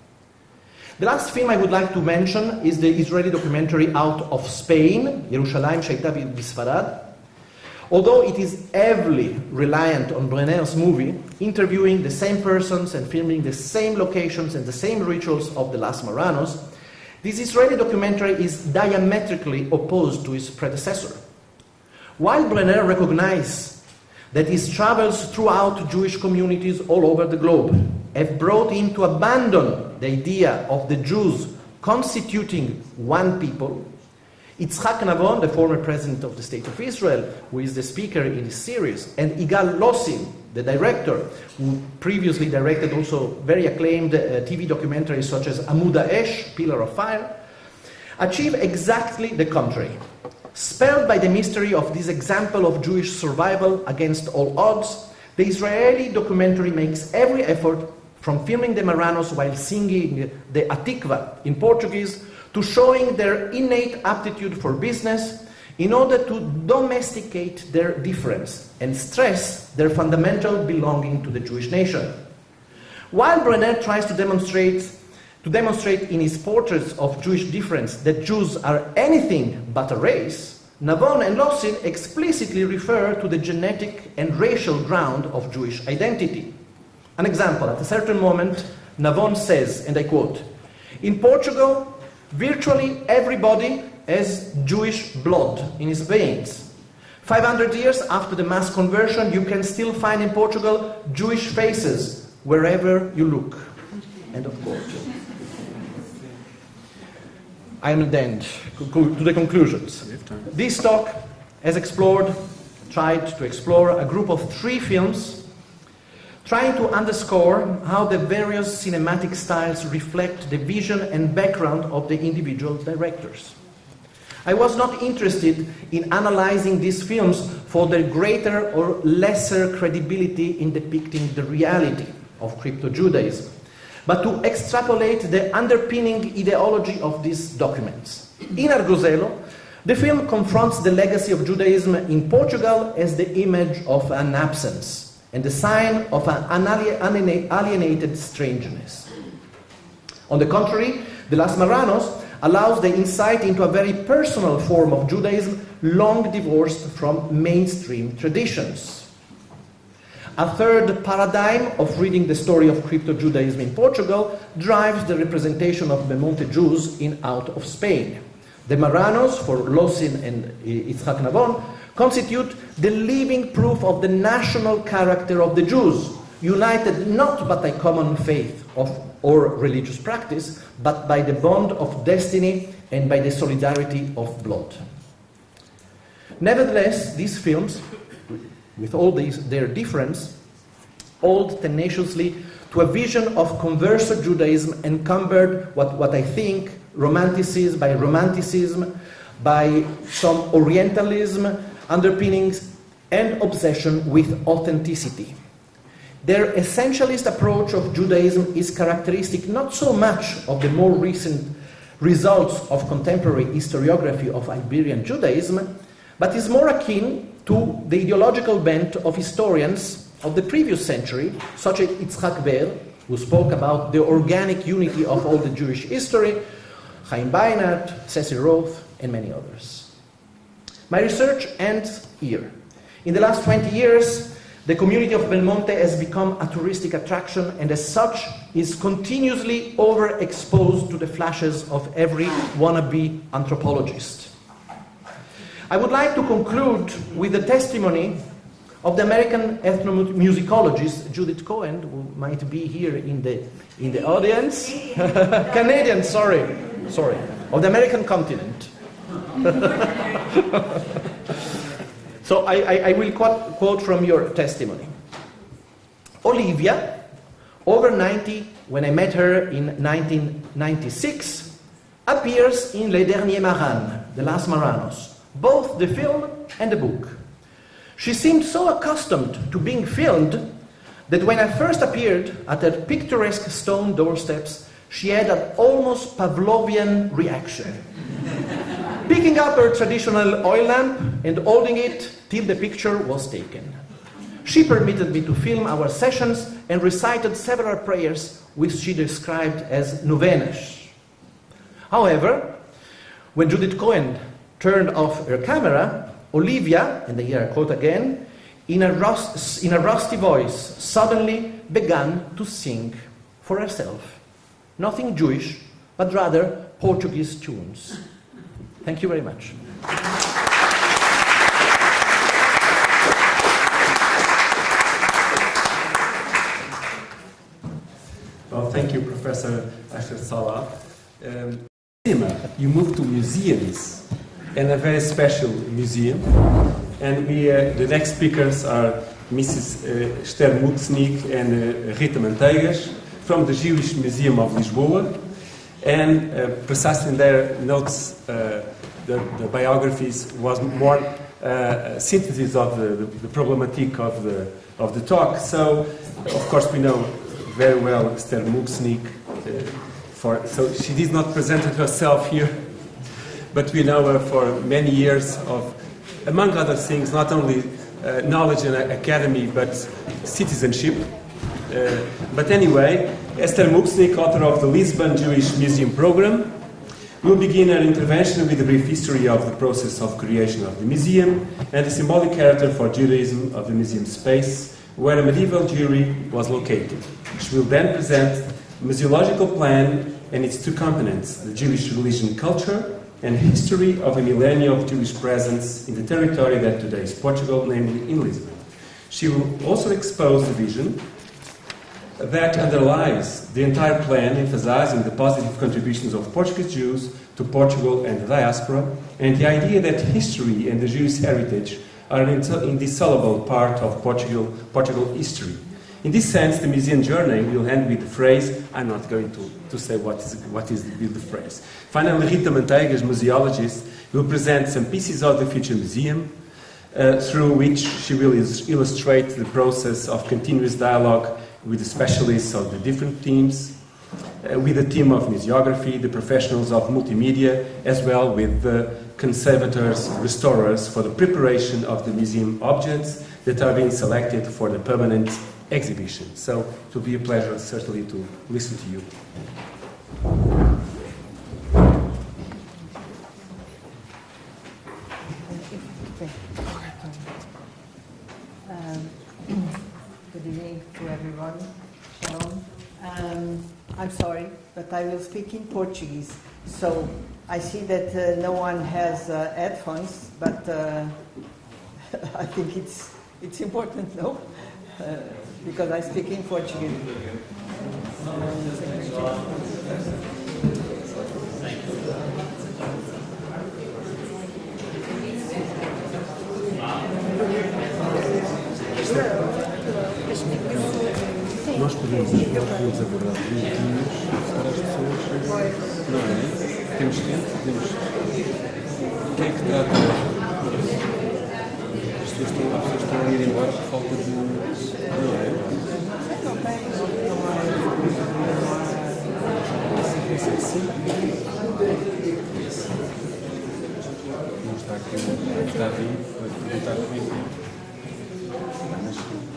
The last film I would like to mention is the Israeli documentary Out of Spain, Yerushalayim She'ayta B'Sfarad, Although it is heavily reliant on Brenner's movie, interviewing the same persons and filming the same locations and the same rituals of the Las Marranos, this Israeli documentary is diametrically opposed to his predecessor. While Brenner recognized that his travels throughout Jewish communities all over the globe have brought him to abandon the idea of the Jews constituting one people, Yitzhak Navon, the former president of the State of Israel, who is the speaker in this series, and Igal Lossin, the director, who previously directed also very acclaimed uh, T V documentaries such as Amud Ha'esh, Pillar of Fire, achieve exactly the contrary. Spelled by the mystery of this example of Jewish survival against all odds, the Israeli documentary makes every effort, from filming the Marranos while singing the Atikva in Portuguese, to showing their innate aptitude for business in order to domesticate their difference and stress their fundamental belonging to the Jewish nation. While Brenner tries to demonstrate, to demonstrate in his portraits of Jewish difference that Jews are anything but a race, Navon and Lossin explicitly refer to the genetic and racial ground of Jewish identity. An example, at a certain moment, Navon says, and I quote, "In Portugal, virtually everybody has Jewish blood in his veins. five hundred years after the mass conversion, you can still find in Portugal Jewish faces wherever you look." End of quote. I am at the end, to the conclusions. This talk has explored, tried to explore a group of three films trying to underscore how the various cinematic styles reflect the vision and background of the individual directors. I was not interested in analyzing these films for their greater or lesser credibility in depicting the reality of crypto-Judaism, but to extrapolate the underpinning ideology of these documents. In Argozelo, the film confronts the legacy of Judaism in Portugal as the image of an absence and the sign of an alienated strangeness. On the contrary, the Las Marranos allows the insight into a very personal form of Judaism long divorced from mainstream traditions. A third paradigm of reading the story of crypto-Judaism in Portugal drives the representation of Belmonte Jews in Out of Spain. The Marranos, for Lossin and Yitzhak Navon, constitute the living proof of the national character of the Jews, united not by a common faith of, or religious practice, but by the bond of destiny and by the solidarity of blood. Nevertheless, these films, with all these, their difference, hold tenaciously to a vision of converso Judaism encumbered what, what I think romanticism by romanticism, by some Orientalism, underpinnings, and obsession with authenticity. Their essentialist approach of Judaism is characteristic not so much of the more recent results of contemporary historiography of Iberian Judaism, but is more akin to the ideological bent of historians of the previous century, such as Yitzhak Beer, who spoke about the organic unity of all the Jewish history, Chaim Beinart, Cecil Roth, and many others. My research ends here. In the last twenty years, the community of Belmonte has become a touristic attraction and as such is continuously overexposed to the flashes of every wannabe anthropologist. I would like to conclude with the testimony of the American ethnomusicologist Judith Cohen, who might be here in the, in the audience. Canadian, sorry, sorry, of the American continent. So I, I, I will quote, quote from your testimony. Olivia, over ninety when I met her in nineteen ninety-six, appears in Les Derniers Marans, The Last Marranos, both the film and the book. She seemed so accustomed to being filmed that when I first appeared at her picturesque stone doorsteps, she had an almost Pavlovian reaction. Picking up her traditional oil lamp and holding it till the picture was taken. She permitted me to film our sessions and recited several prayers which she described as novenas. However, when Judith Cohen turned off her camera, Olivia, and here I quote again, in a, rust, in a rusty voice, suddenly began to sing for herself. Nothing Jewish, but rather Portuguese tunes. Thank you very much. Well, thank you, Professor Asher Salah. Um, you moved to museums, and a very special museum. And we, uh, the next speakers are Missus Uh, Esther Mutznik and uh, Rita Manteigas from the Jewish Museum of Lisboa. And uh, precisely in their notes, uh, the, the biographies was more uh, a synthesis of the, the, the problematic of the, of the talk. So, of course, we know very well Esther Mutznik. Uh, for, so she did not present herself here, but we know her for many years of, among other things, not only uh, knowledge in an academy, but citizenship. Uh, but anyway, Esther Mutznik, author of the Lisbon Jewish Museum Program, will begin her intervention with a brief history of the process of creation of the museum and the symbolic character for Judaism of the museum space, where a medieval Jewry was located. She will then present the museological plan and its two components, the Jewish religion culture and history of a millennia of Jewish presence in the territory that today is Portugal, namely in Lisbon. She will also expose the vision that underlies the entire plan, emphasizing the positive contributions of Portuguese Jews to Portugal and the diaspora, and the idea that history and the Jewish heritage are an indissoluble part of Portugal, Portugal history. In this sense, the museum journey will end with the phrase, I'm not going to, to say what is, what is the, the phrase. Finally, Rita Manteigas, museologist, will present some pieces of the future museum, uh, through which she will is, illustrate the process of continuous dialogue with the specialists of the different teams, uh, with the team of museography, the professionals of multimedia, as well with the conservators, restorers, for the preparation of the museum objects that are being selected for the permanent exhibition. So it will be a pleasure, certainly, to listen to you. Um, good evening to everyone. Shalom. Um, I'm sorry, but I will speak in Portuguese. So I see that uh, no one has uh, headphones, but uh, I think it's it's important, no? Uh, because I speak in Portuguese. Nós podemos, nós podemos abordar minutinhos para as pessoas, não é? Temos tempo, podemos. Quem é que trata? As pessoas estão, as pessoas estão a ir embora por falta de. Não é? Sim. Não está aqui, está a vir, pode perguntar comigo. Mas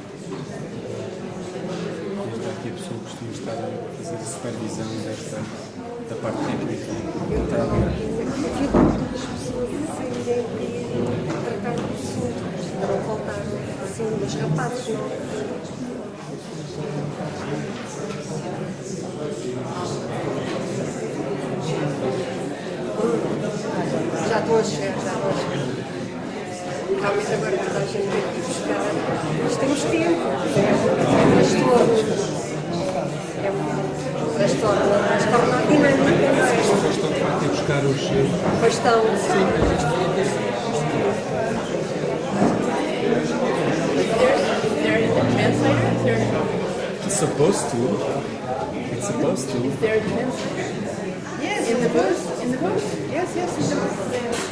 está aqui a pessoa que costuma estar a fazer a supervisão desta, da parte técnica. Está a ver? Aqui as pessoas decidem tratar do assunto, para não faltar assim dos rapazes novos. Já estou a chegar, já estou a chegar. Realmente agora toda a gente tem que buscar. Mas temos tempo. Mas todos. Mas torna, mas torna a dinâmica. As pessoas estão a buscar os. Pois estão. Sim. It's supposed to. It's supposed to. Is there a translator? Yes, in the booth. In the booth. Yes, yes, in the booth.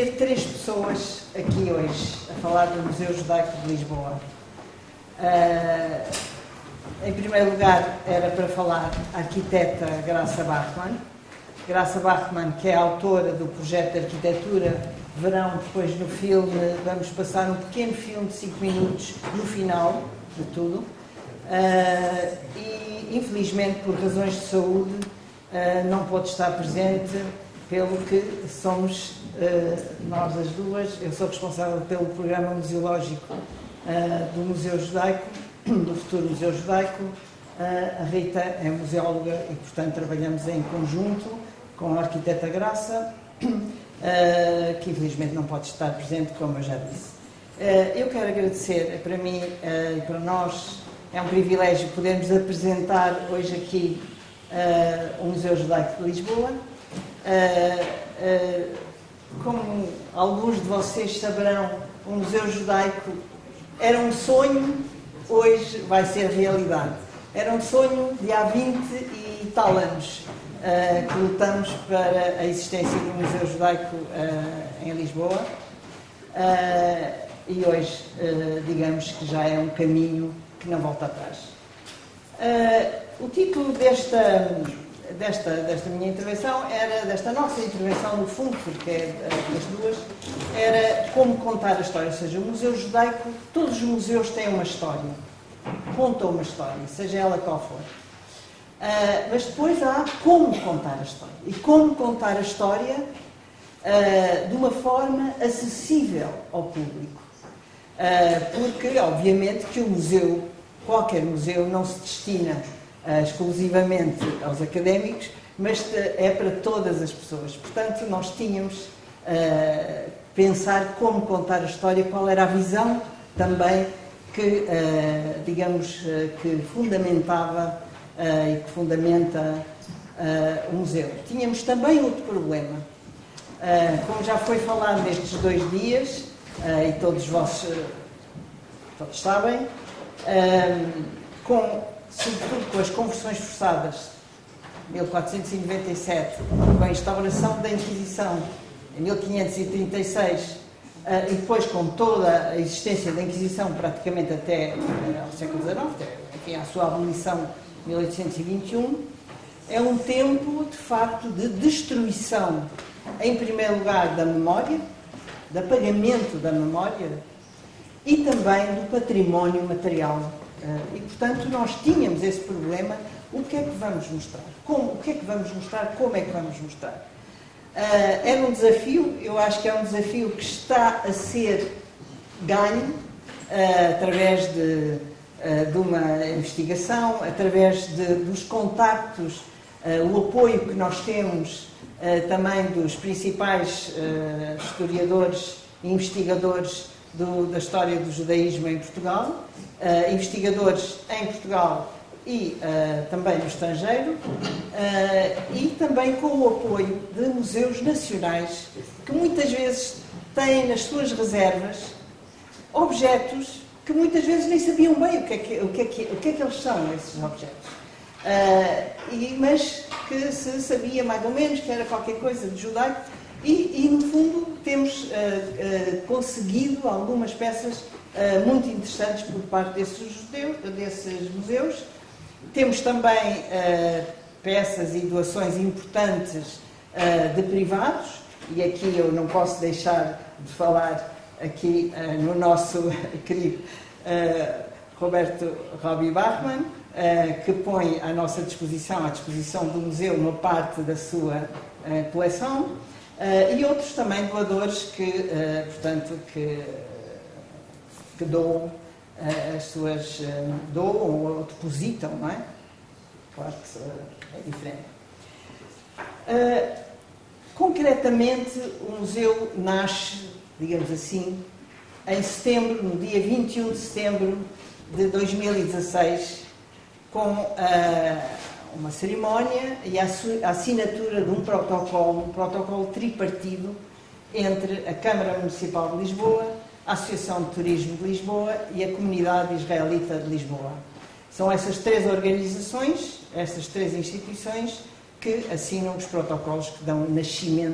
ser três pessoas aqui hoje a falar do Museu Judaico de Lisboa. Uh, em primeiro lugar, era para falar a arquiteta Graça Bachmann. Graça Bachmann, que é a autora do projeto de arquitetura, verão depois no filme, vamos passar um pequeno filme de cinco minutos no final de tudo. Uh, e, infelizmente, por razões de saúde, uh, não pode estar presente, pelo que somos uh, nós as duas. Eu sou responsável pelo programa museológico uh, do Museu Judaico, do futuro Museu Judaico. Uh, a Rita é museóloga e, portanto, trabalhamos em conjunto com a arquiteta Graça, uh, que infelizmente não pode estar presente, como eu já disse. Uh, eu quero agradecer, para mim uh, e para nós, é um privilégio podermos apresentar hoje aqui uh, o Museu Judaico de Lisboa. Uh, uh, como alguns de vocês saberão, o Museu Judaico era um sonho, hoje vai ser realidade. Era um sonho de há vinte e tal anos uh, que lutamos para a existência do Museu Judaico uh, em Lisboa. Uh, e hoje, uh, digamos que já é um caminho que não volta atrás. Uh, o título desta, desta, desta minha intervenção era, desta nossa intervenção no fundo, porque é das duas, era como contar a história. Ou seja, o Museu Judaico, todos os museus têm uma história, contam uma história, seja ela qual for. Uh, mas depois há como contar a história. E como contar a história uh, de uma forma acessível ao público. Uh, porque, obviamente, que o museu, qualquer museu, não se destina uh, exclusivamente aos académicos, mas é para todas as pessoas. Portanto, nós tínhamos uh, pensar como contar a história, qual era a visão também que, uh, digamos, uh, que fundamentava uh, e que fundamenta uh, o museu. Tínhamos também outro problema. Uh, como já foi falado nestes dois dias, Uh, e todos vós uh, todos sabem, uh, com, sobretudo com as conversões forçadas de mil quatrocentos e noventa e sete, com a instauração da Inquisição em mil quinhentos e trinta e seis, uh, e depois com toda a existência da Inquisição praticamente até uh, ao século dezenove, até, enfim, à sua abolição em mil oitocentos e vinte e um, é um tempo, de facto, de destruição, em primeiro lugar, da memória, de apagamento da memória e também do património material. E, portanto, nós tínhamos esse problema. O que é que vamos mostrar? Como? O que é que vamos mostrar? Como é que vamos mostrar? Era um desafio, eu acho que é um desafio que está a ser ganho através de, de uma investigação, através de, dos contactos, o apoio que nós temos Uh, também dos principais uh, historiadores e investigadores do, da história do judaísmo em Portugal, uh, investigadores em Portugal e uh, também no estrangeiro, uh, e também com o apoio de museus nacionais que muitas vezes têm nas suas reservas objetos que muitas vezes nem sabiam bem o que é que, o que, é que, o que, é que eles são, esses objetos. Uh, e, mas que se sabia mais ou menos que era qualquer coisa de judaico e, e no fundo temos uh, uh, conseguido algumas peças uh, muito interessantes por parte desses, judeus, desses museus. Temos também uh, peças e doações importantes uh, de privados, e aqui eu não posso deixar de falar aqui uh, no nosso querido uh, Roberto Robbie Bachmann, Uh, que põe à nossa disposição, à disposição do museu, uma parte da sua uh, coleção, uh, e outros também doadores que, uh, portanto, que, que doam uh, as suas, uh, doam ou depositam, não é? Claro que uh, é diferente. Uh, concretamente, o museu nasce, digamos assim, em setembro, no dia vinte e um de setembro de dois mil e dezasseis, com uh, uma cerimónia e a, a assinatura de um protocolo, um protocolo tripartido entre a Câmara Municipal de Lisboa, a Associação de Turismo de Lisboa e a Comunidade Israelita de Lisboa. São essas três organizações, essas três instituições, que assinam os protocolos que dão nascimento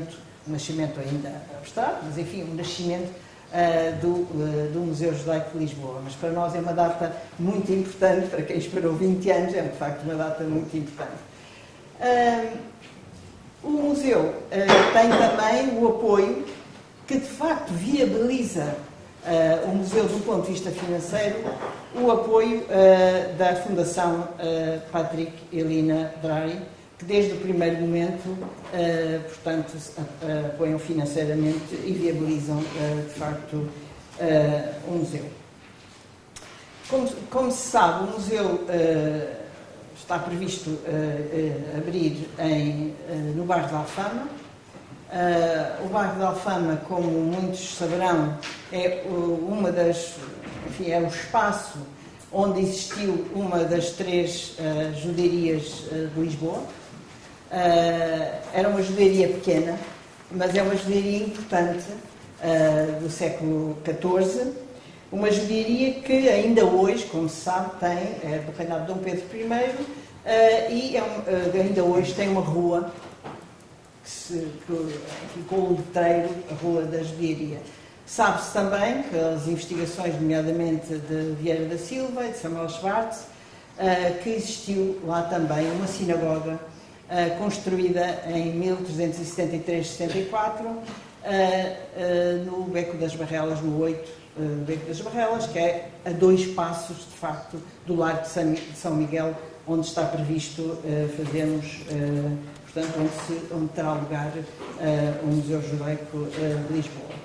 um nascimento ainda abstrato, mas enfim, um nascimento uh, do, uh, do Museu Judaico de Lisboa. Mas para nós é uma data muito importante, para quem esperou vinte anos, é de facto uma data muito importante. Uh, o museu uh, tem também o apoio que de facto viabiliza uh, o museu do ponto de vista financeiro, o apoio uh, da Fundação uh, Patrick Elina Drey, que desde o primeiro momento, uh, portanto, uh, apoiam financeiramente e viabilizam, uh, de facto, uh, o museu. Como, como se sabe, o museu uh, está previsto uh, uh, abrir em, uh, no bairro da Alfama. Uh, o bairro da Alfama, como muitos saberão, é uh, uma das, enfim, é o espaço onde existiu uma das três uh, juderias uh, de Lisboa. Uh, era uma juderia pequena, mas é uma juderia importante uh, do século catorze, uma juderia que ainda hoje, como se sabe, tem, é do reinado de Dom Pedro I, uh, e é um, uh, ainda hoje tem uma rua que, se, que ficou o letreiro, a Rua da Judiaria. Sabe-se também que as investigações, nomeadamente de Vieira da Silva e de Samuel Schwartz, uh, que existiu lá também uma sinagoga uh, construída em mil trezentos e setenta e três setenta e quatro, uh, uh, no Beco das Barrelas, no oito uh, Beco das Barrelas, que é a dois passos, de facto, do Largo de São Miguel, onde está previsto uh, fazermos, uh, portanto, onde, se, onde terá lugar uh, o Museu Judaico uh, de Lisboa.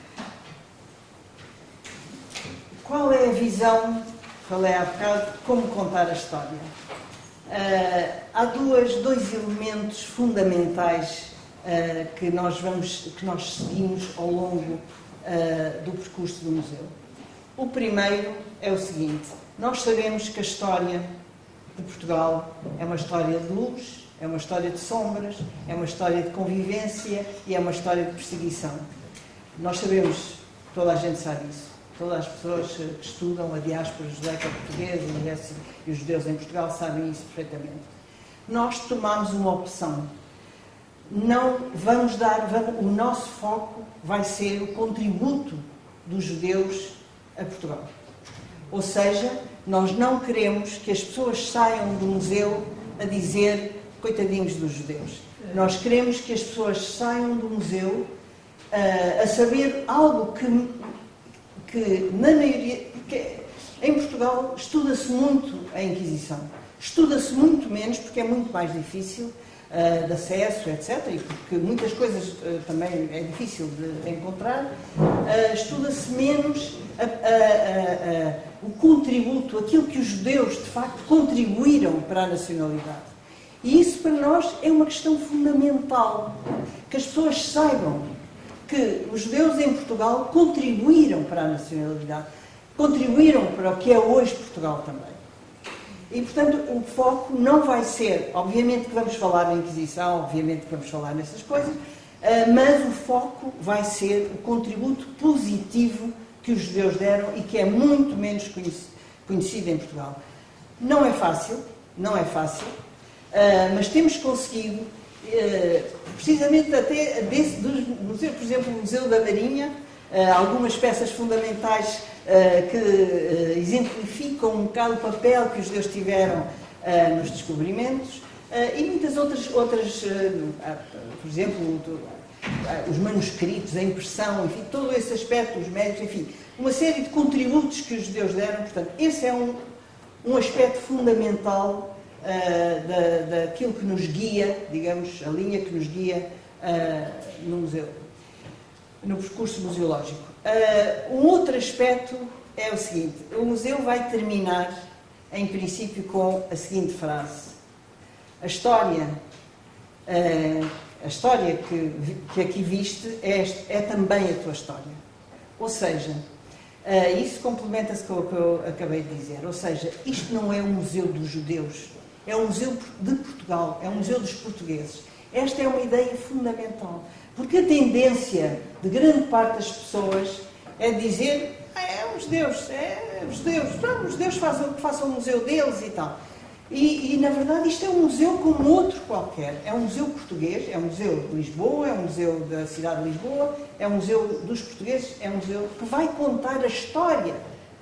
Qual é a visão, falei há bocado, como contar a história? Uh, há duas, dois elementos fundamentais uh, que, nós vamos, que nós seguimos ao longo uh, do percurso do museu. O primeiro é o seguinte: nós sabemos que a história de Portugal é uma história de luz, é uma história de sombras, é uma história de convivência e é uma história de perseguição. Nós sabemos, toda a gente sabe isso. Todas as pessoas que estudam a diáspora judaica portuguesa e os judeus em Portugal sabem isso perfeitamente. Nós tomamos uma opção. Não vamos dar, vamos, o nosso foco vai ser o contributo dos judeus a Portugal. Ou seja, nós não queremos que as pessoas saiam do museu a dizer coitadinhos dos judeus. Nós queremos que as pessoas saiam do museu uh, a saber algo que que na maioria, que em Portugal estuda-se muito a Inquisição. Estuda-se muito menos, porque é muito mais difícil uh, de acesso, etcétera, e porque muitas coisas uh, também é difícil de encontrar. Uh, estuda-se menos a, a, a, a, o contributo, aquilo que os judeus, de facto, contribuíram para a nacionalidade. E isso, para nós, é uma questão fundamental. Que as pessoas saibam que os judeus em Portugal contribuíram para a nacionalidade, contribuíram para o que é hoje Portugal também. E, portanto, o foco não vai ser, obviamente que vamos falar da Inquisição, obviamente que vamos falar nessas coisas, mas o foco vai ser o contributo positivo que os judeus deram e que é muito menos conhecido em Portugal. Não é fácil, não é fácil, mas temos conseguido, precisamente até desse, dos museus, por exemplo, o Museu da Marinha, algumas peças fundamentais que exemplificam um bocado o papel que os judeus tiveram nos descobrimentos, e muitas outras, outras por exemplo, os manuscritos, a impressão, enfim, todo esse aspecto, os médicos, enfim, uma série de contributos que os judeus deram. Portanto, esse é um, um aspecto fundamental Uh, da, daquilo que nos guia, digamos, a linha que nos guia uh, no museu, no percurso museológico. Uh, um outro aspecto é o seguinte: o museu vai terminar, em princípio, com a seguinte frase: a história, uh, a história que, que aqui viste é, é também a tua história. Ou seja, uh, isso complementa-se com o que eu acabei de dizer. Ou seja, isto não é um museu dos judeus. É um museu de Portugal, é um museu dos portugueses. Esta é uma ideia fundamental, porque a tendência de grande parte das pessoas é dizer: ah, é os judeus, é os judeus, não, os judeus façam, façam o museu deles e tal. E, e, na verdade, isto é um museu como outro qualquer. É um museu português, é um museu de Lisboa, é um museu da cidade de Lisboa, é um museu dos portugueses, é um museu que vai contar a história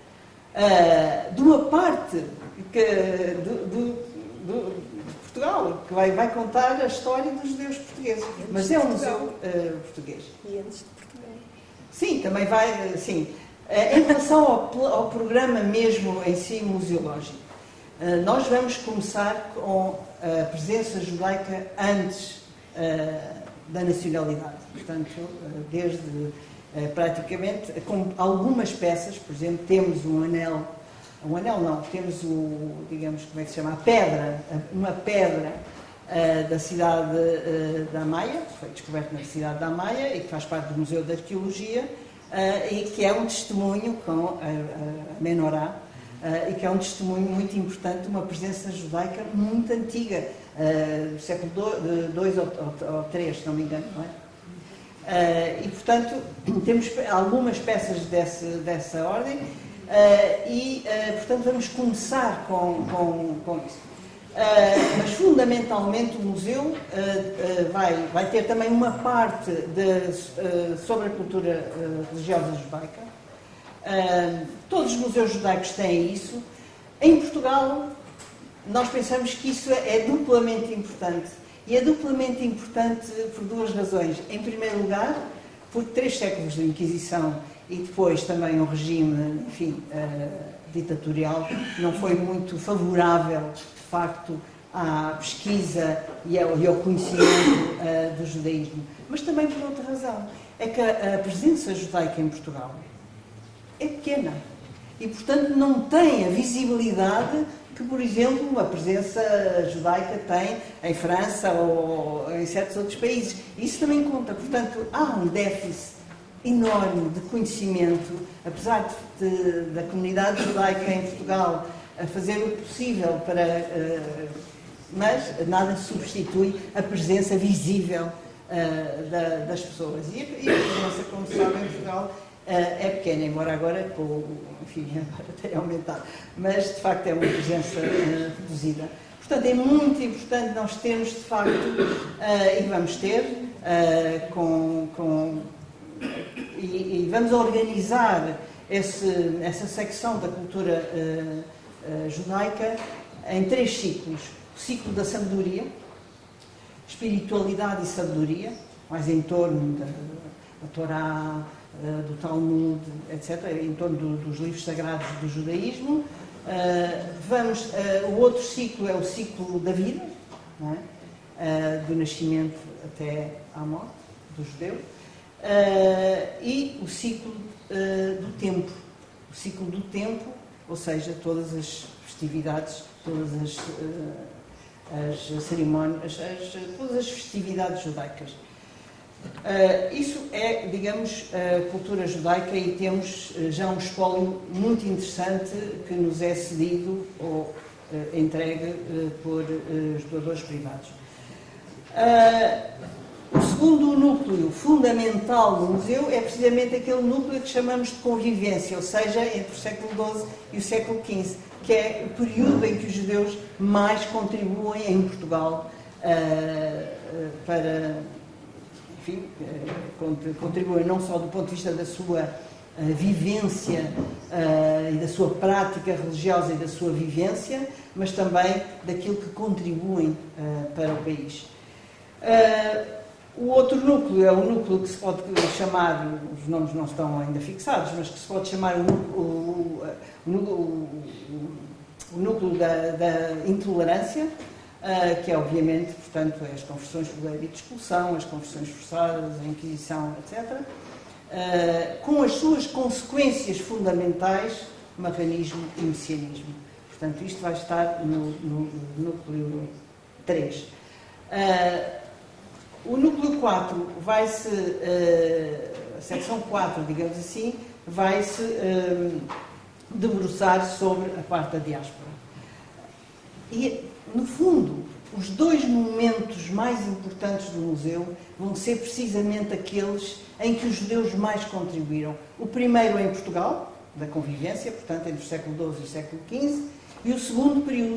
uh, de uma parte que, do, do, do, de Portugal, que vai, vai contar a história dos judeus portugueses. Mas é um museu uh, português. E antes de Portugal. Sim, também vai, sim. Uh, em relação ao, ao programa mesmo em si museológico, Uh, nós vamos começar com a presença judaica antes uh, da nacionalidade. Portanto, uh, desde uh, praticamente, com algumas peças, por exemplo, temos um anel, um anel não, temos o, digamos, como é que se chama, a pedra, uma pedra uh, da cidade uh, da Maia, que foi descoberta na cidade da Maia e que faz parte do Museu de Arqueologia, uh, e que é um testemunho com a, a Menorá, Uh, e que é um testemunho muito importante de uma presença judaica muito antiga, uh, do século dois ou três, se não me engano, não é? Uh, e, portanto, temos algumas peças desse, dessa ordem uh, e, uh, portanto, vamos começar com, com, com isso. Uh, mas, fundamentalmente, o museu uh, uh, vai, vai ter também uma parte de, uh, sobre a cultura uh, religiosa judaica. Uh, todos os museus judaicos têm isso. Em Portugal, nós pensamos que isso é duplamente importante. E é duplamente importante por duas razões. Em primeiro lugar, por três séculos de Inquisição e depois também um regime, enfim, uh, ditatorial, não foi muito favorável, de facto, à pesquisa e ao, e ao conhecimento uh, do judaísmo. Mas também por outra razão. É que a, a presença judaica em Portugal é pequena e, portanto, não tem a visibilidade que, por exemplo, a presença judaica tem em França ou em certos outros países. Isso também conta. Portanto, há um déficit enorme de conhecimento, apesar de, de, da comunidade judaica em Portugal a fazer o possível para... Uh, mas nada substitui a presença visível uh, da, das pessoas. E a, e a presença, como se sabe, em Portugal Uh, é pequena, embora agora, com, enfim, agora tenha aumentado, mas de facto é uma presença uh, reduzida. Portanto, é muito importante nós termos, de facto, uh, e vamos ter, uh, com, com, e, e vamos organizar esse, essa secção da cultura uh, uh, judaica em três ciclos. O ciclo da sabedoria, espiritualidade e sabedoria, mais em torno da, da Torá, do Talmud, etcétera, em torno do, dos livros sagrados do judaísmo. Uh, vamos, uh, o outro ciclo é o ciclo da vida, não é? Uh, do nascimento até à morte do judeu, uh, e o ciclo uh, do tempo. O ciclo do tempo, ou seja, todas as festividades, todas as, uh, as cerimónias, as, as, todas as festividades judaicas. Uh, isso é, digamos, a cultura judaica e temos uh, já um espólio muito interessante que nos é cedido ou uh, entregue uh, por uh, os doadores privados. Uh, o segundo núcleo fundamental do museu é precisamente aquele núcleo que chamamos de convivência, ou seja, entre o século doze e o século quinze, que é o período em que os judeus mais contribuem em Portugal uh, uh, para... enfim, contribuem não só do ponto de vista da sua uh, vivência uh, e da sua prática religiosa e da sua vivência, mas também daquilo que contribuem uh, para o país. Uh, o outro núcleo é o núcleo que se pode chamar, os nomes não estão ainda fixados, mas que se pode chamar o, o, o, o, o núcleo da, da intolerância, Uh, que é, obviamente, portanto, as conversões por lei de expulsão, as conversões forçadas, a Inquisição, etcétera, uh, com as suas consequências fundamentais, marranismo e messianismo. Portanto, isto vai estar no, no, no núcleo três. Uh, o núcleo quatro vai-se, uh, a secção quatro, digamos assim, vai-se uh, debruçar sobre a parte da diáspora. E, no fundo, os dois momentos mais importantes do museu vão ser precisamente aqueles em que os judeus mais contribuíram. O primeiro é em Portugal, da convivência, portanto, entre o século doze e o século quinze, e o segundo período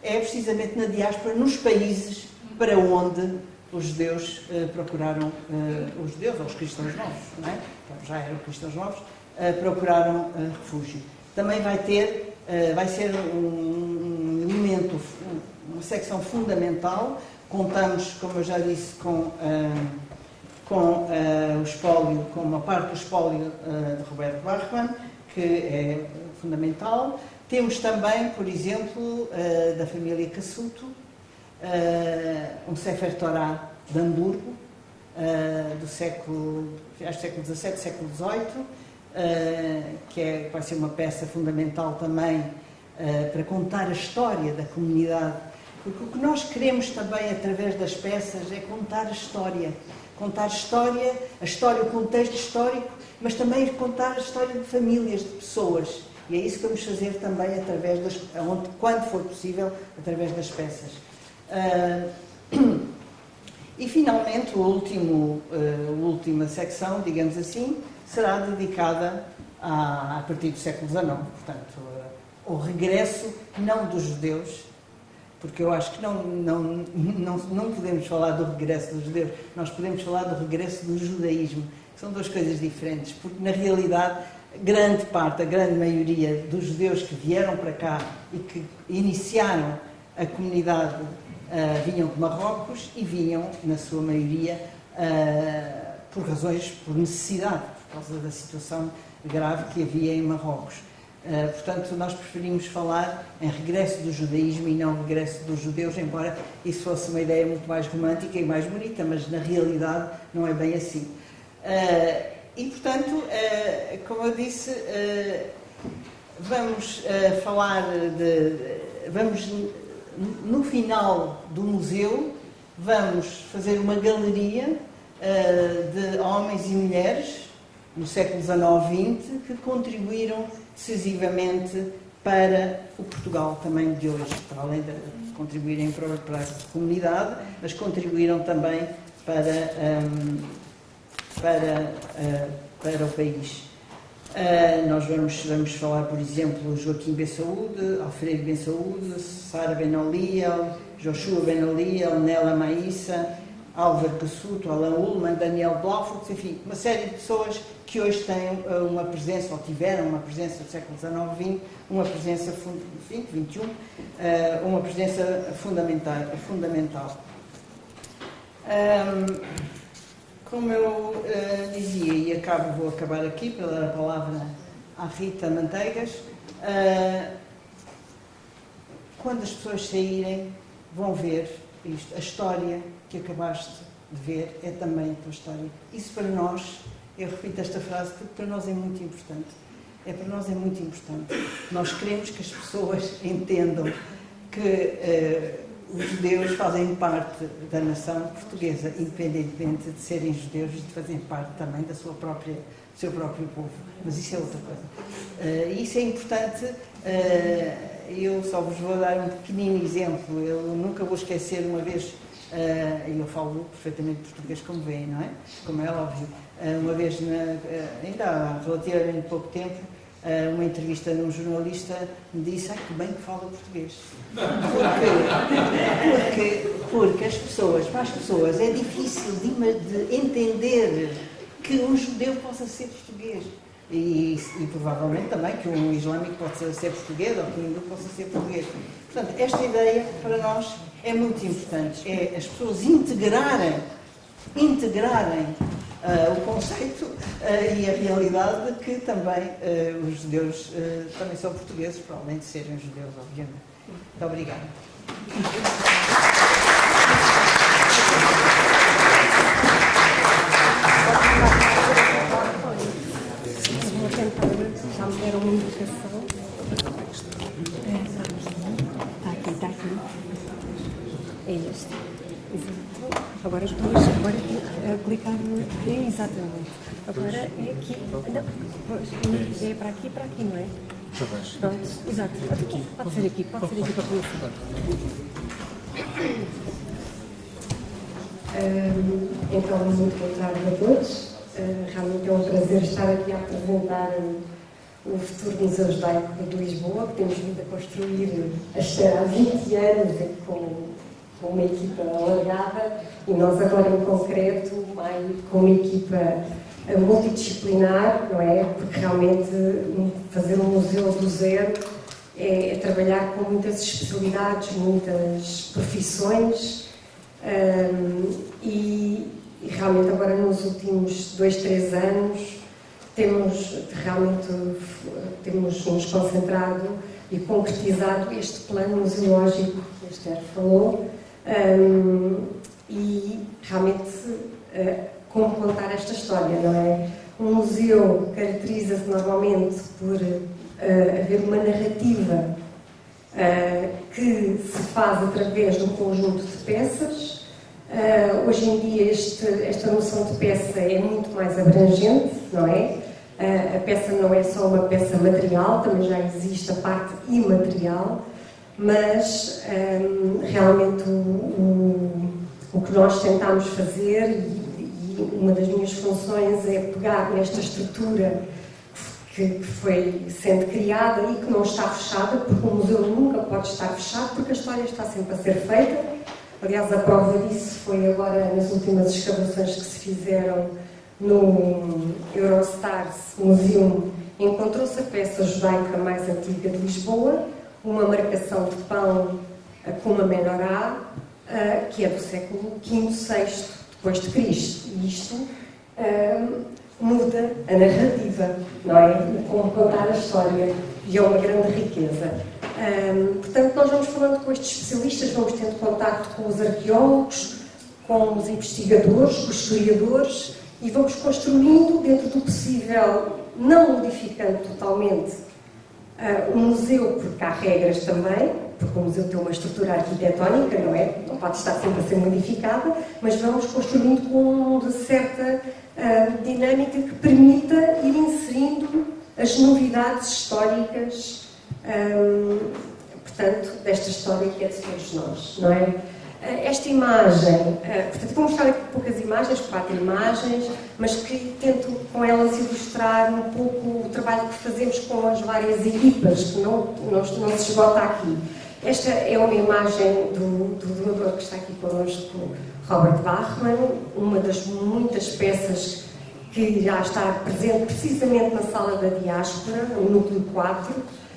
é precisamente na diáspora, nos países para onde os judeus uh, procuraram, uh, os judeus ou os cristãos novos, não é? Então, já eram cristãos novos, uh, procuraram uh, refúgio. Também vai ter, uh, vai ser um, um elemento, uma secção fundamental. Contamos, como eu já disse, com, uh, com uh, o espólio, com uma parte do espólio uh, de Roberto Bachmann, que é fundamental. Temos também, por exemplo, uh, da família Cassuto, uh, um Sefer Torah de Hamburgo, uh, do século, acho século dezassete, século dezoito, uh, que é, vai ser uma peça fundamental também uh, para contar a história da comunidade. Porque o que nós queremos também, através das peças, é contar a história. Contar a história, a história, o contexto histórico, mas também contar a história de famílias, de pessoas. E é isso que vamos fazer também, através das, onde, quando for possível, através das peças. Uh, e, finalmente, o último, uh, a última secção, digamos assim, será dedicada a, a partir do século dezenove, portanto, uh, ao regresso, não dos judeus, porque eu acho que não, não, não, não podemos falar do regresso dos judeus, nós podemos falar do regresso do judaísmo, que são duas coisas diferentes, porque, na realidade, grande parte, a grande maioria dos judeus que vieram para cá e que iniciaram a comunidade uh, vinham de Marrocos e vinham, na sua maioria, uh, por razões, por necessidade, por causa da situação grave que havia em Marrocos. Uh, portanto, nós preferimos falar em regresso do judaísmo e não regresso dos judeus, embora isso fosse uma ideia muito mais romântica e mais bonita, mas na realidade não é bem assim. Uh, e, portanto, uh, como eu disse, uh, vamos uh, falar de... Vamos, no final do museu, vamos fazer uma galeria uh, de homens e mulheres no século dezenove e vinte que contribuíram decisivamente para o Portugal também de hoje, para além de contribuírem para, para a comunidade, mas contribuíram também para, um, para, uh, para o país. Uh, nós vamos, vamos falar, por exemplo, Joaquim Ben Saúde, Alfredo Ben Saúde, Sara Ben Oliel, Joshua Ben Oliel, Nela Maíssa, Álvaro Cassuto, Alain Ullmann, Daniel Blaufurt, enfim, uma série de pessoas que hoje têm uma presença, ou tiveram uma presença do século dezenove e vinte, uma presença, vinte, vinte e um, uma presença fundamental. fundamental. Um, como eu uh, dizia, e acabo, vou acabar aqui para dar a palavra à Rita Manteigas, uh, quando as pessoas saírem, vão ver isto, a história que acabaste de ver é também a tua história. Isso para nós, eu repito esta frase porque para nós é muito importante. É para nós é muito importante. Nós queremos que as pessoas entendam que uh, os judeus fazem parte da nação portuguesa, independentemente de serem judeus e de fazerem parte também da sua própria, do seu próprio povo. Mas isso é outra coisa. Uh, isso é importante. Uh, eu só vos vou dar um pequenino exemplo. Eu nunca vou esquecer uma vez. E uh, eu falo perfeitamente português, como veem, não é? Como é óbvio. Uh, uma vez, na, uh, ainda há relativamente pouco tempo, uh, uma entrevista num jornalista me disse: ai, que bem que fala português. Porque, porque, porque as pessoas, para as pessoas, é difícil de, de entender que um judeu possa ser português. E, e provavelmente também que um islâmico possa ser português ou que um hindu possa ser português. Portanto, esta ideia para nós é muito importante, é as pessoas integrarem, integrarem uh, o conceito uh, e a realidade de que também uh, os judeus uh, também são portugueses, para além de serem judeus, obviamente. Muito obrigada. Vou tentar, já me deram uma indicação. Está aqui, está aqui. É este. Exato. Agora estou agora a clicar no. É, exatamente. Agora é aqui. Não, pois, é para aqui e para aqui, não é? Pronto, exato. Aqui. Pode ser aqui, pode ser aqui para começar. Um, então, muito boa tarde a todos. Uh, realmente é um prazer estar aqui a apresentar o futuro Museu Judaico de Lisboa, que temos vindo a construir há vinte anos com, com uma equipa alargada, e nós agora em concreto mais, com uma equipa multidisciplinar, não é? Porque realmente fazer um museu do zero é, é trabalhar com muitas especialidades, muitas profissões, um, e, e realmente agora nos últimos dois, três anos temos realmente temos nos concentrado e concretizado este plano museológico que a Esther falou, um, e realmente uh, como contar esta história, não é? Um museu caracteriza-se normalmente por uh, haver uma narrativa uh, que se faz através de um conjunto de peças. Uh, hoje em dia este, esta noção de peça é muito mais abrangente, não é? Uh, a peça não é só uma peça material, também já existe a parte imaterial, mas um, realmente o, o, o que nós tentamos fazer, e, e uma das minhas funções é pegar nesta estrutura que, que foi sendo criada e que não está fechada, porque o museu nunca pode estar fechado, porque a história está sempre a ser feita. Aliás, a prova disso foi agora nas últimas escavações que se fizeram no Eurostars Museum. Encontrou-se a peça judaica mais antiga de Lisboa, uma marcação de pão com uma menorá, que é do século quinto, sexto depois de Cristo. E isto um, muda a narrativa, não é? Como contar a história, e é uma grande riqueza. Um, portanto, nós vamos falando com estes especialistas, vamos tendo contacto com os arqueólogos, com os investigadores, com os historiadores, e vamos construindo, dentro do possível, não modificando totalmente uh, o museu, porque há regras também, porque o museu tem uma estrutura arquitetónica, não é? Não pode estar sempre a ser modificada, mas vamos construindo com uma certa uh, dinâmica que permita ir inserindo as novidades históricas, um, portanto, desta história que é de todos nós, não é? Esta imagem, portanto, vou mostrar aqui poucas imagens, quatro imagens, mas que tento com elas ilustrar um pouco o trabalho que fazemos com as várias equipas, que não, não, não se esgota aqui. Esta é uma imagem do, do doador que está aqui connosco, Robert Bachmann, uma das muitas peças que irá estar presente precisamente na sala da diáspora, no núcleo quatro,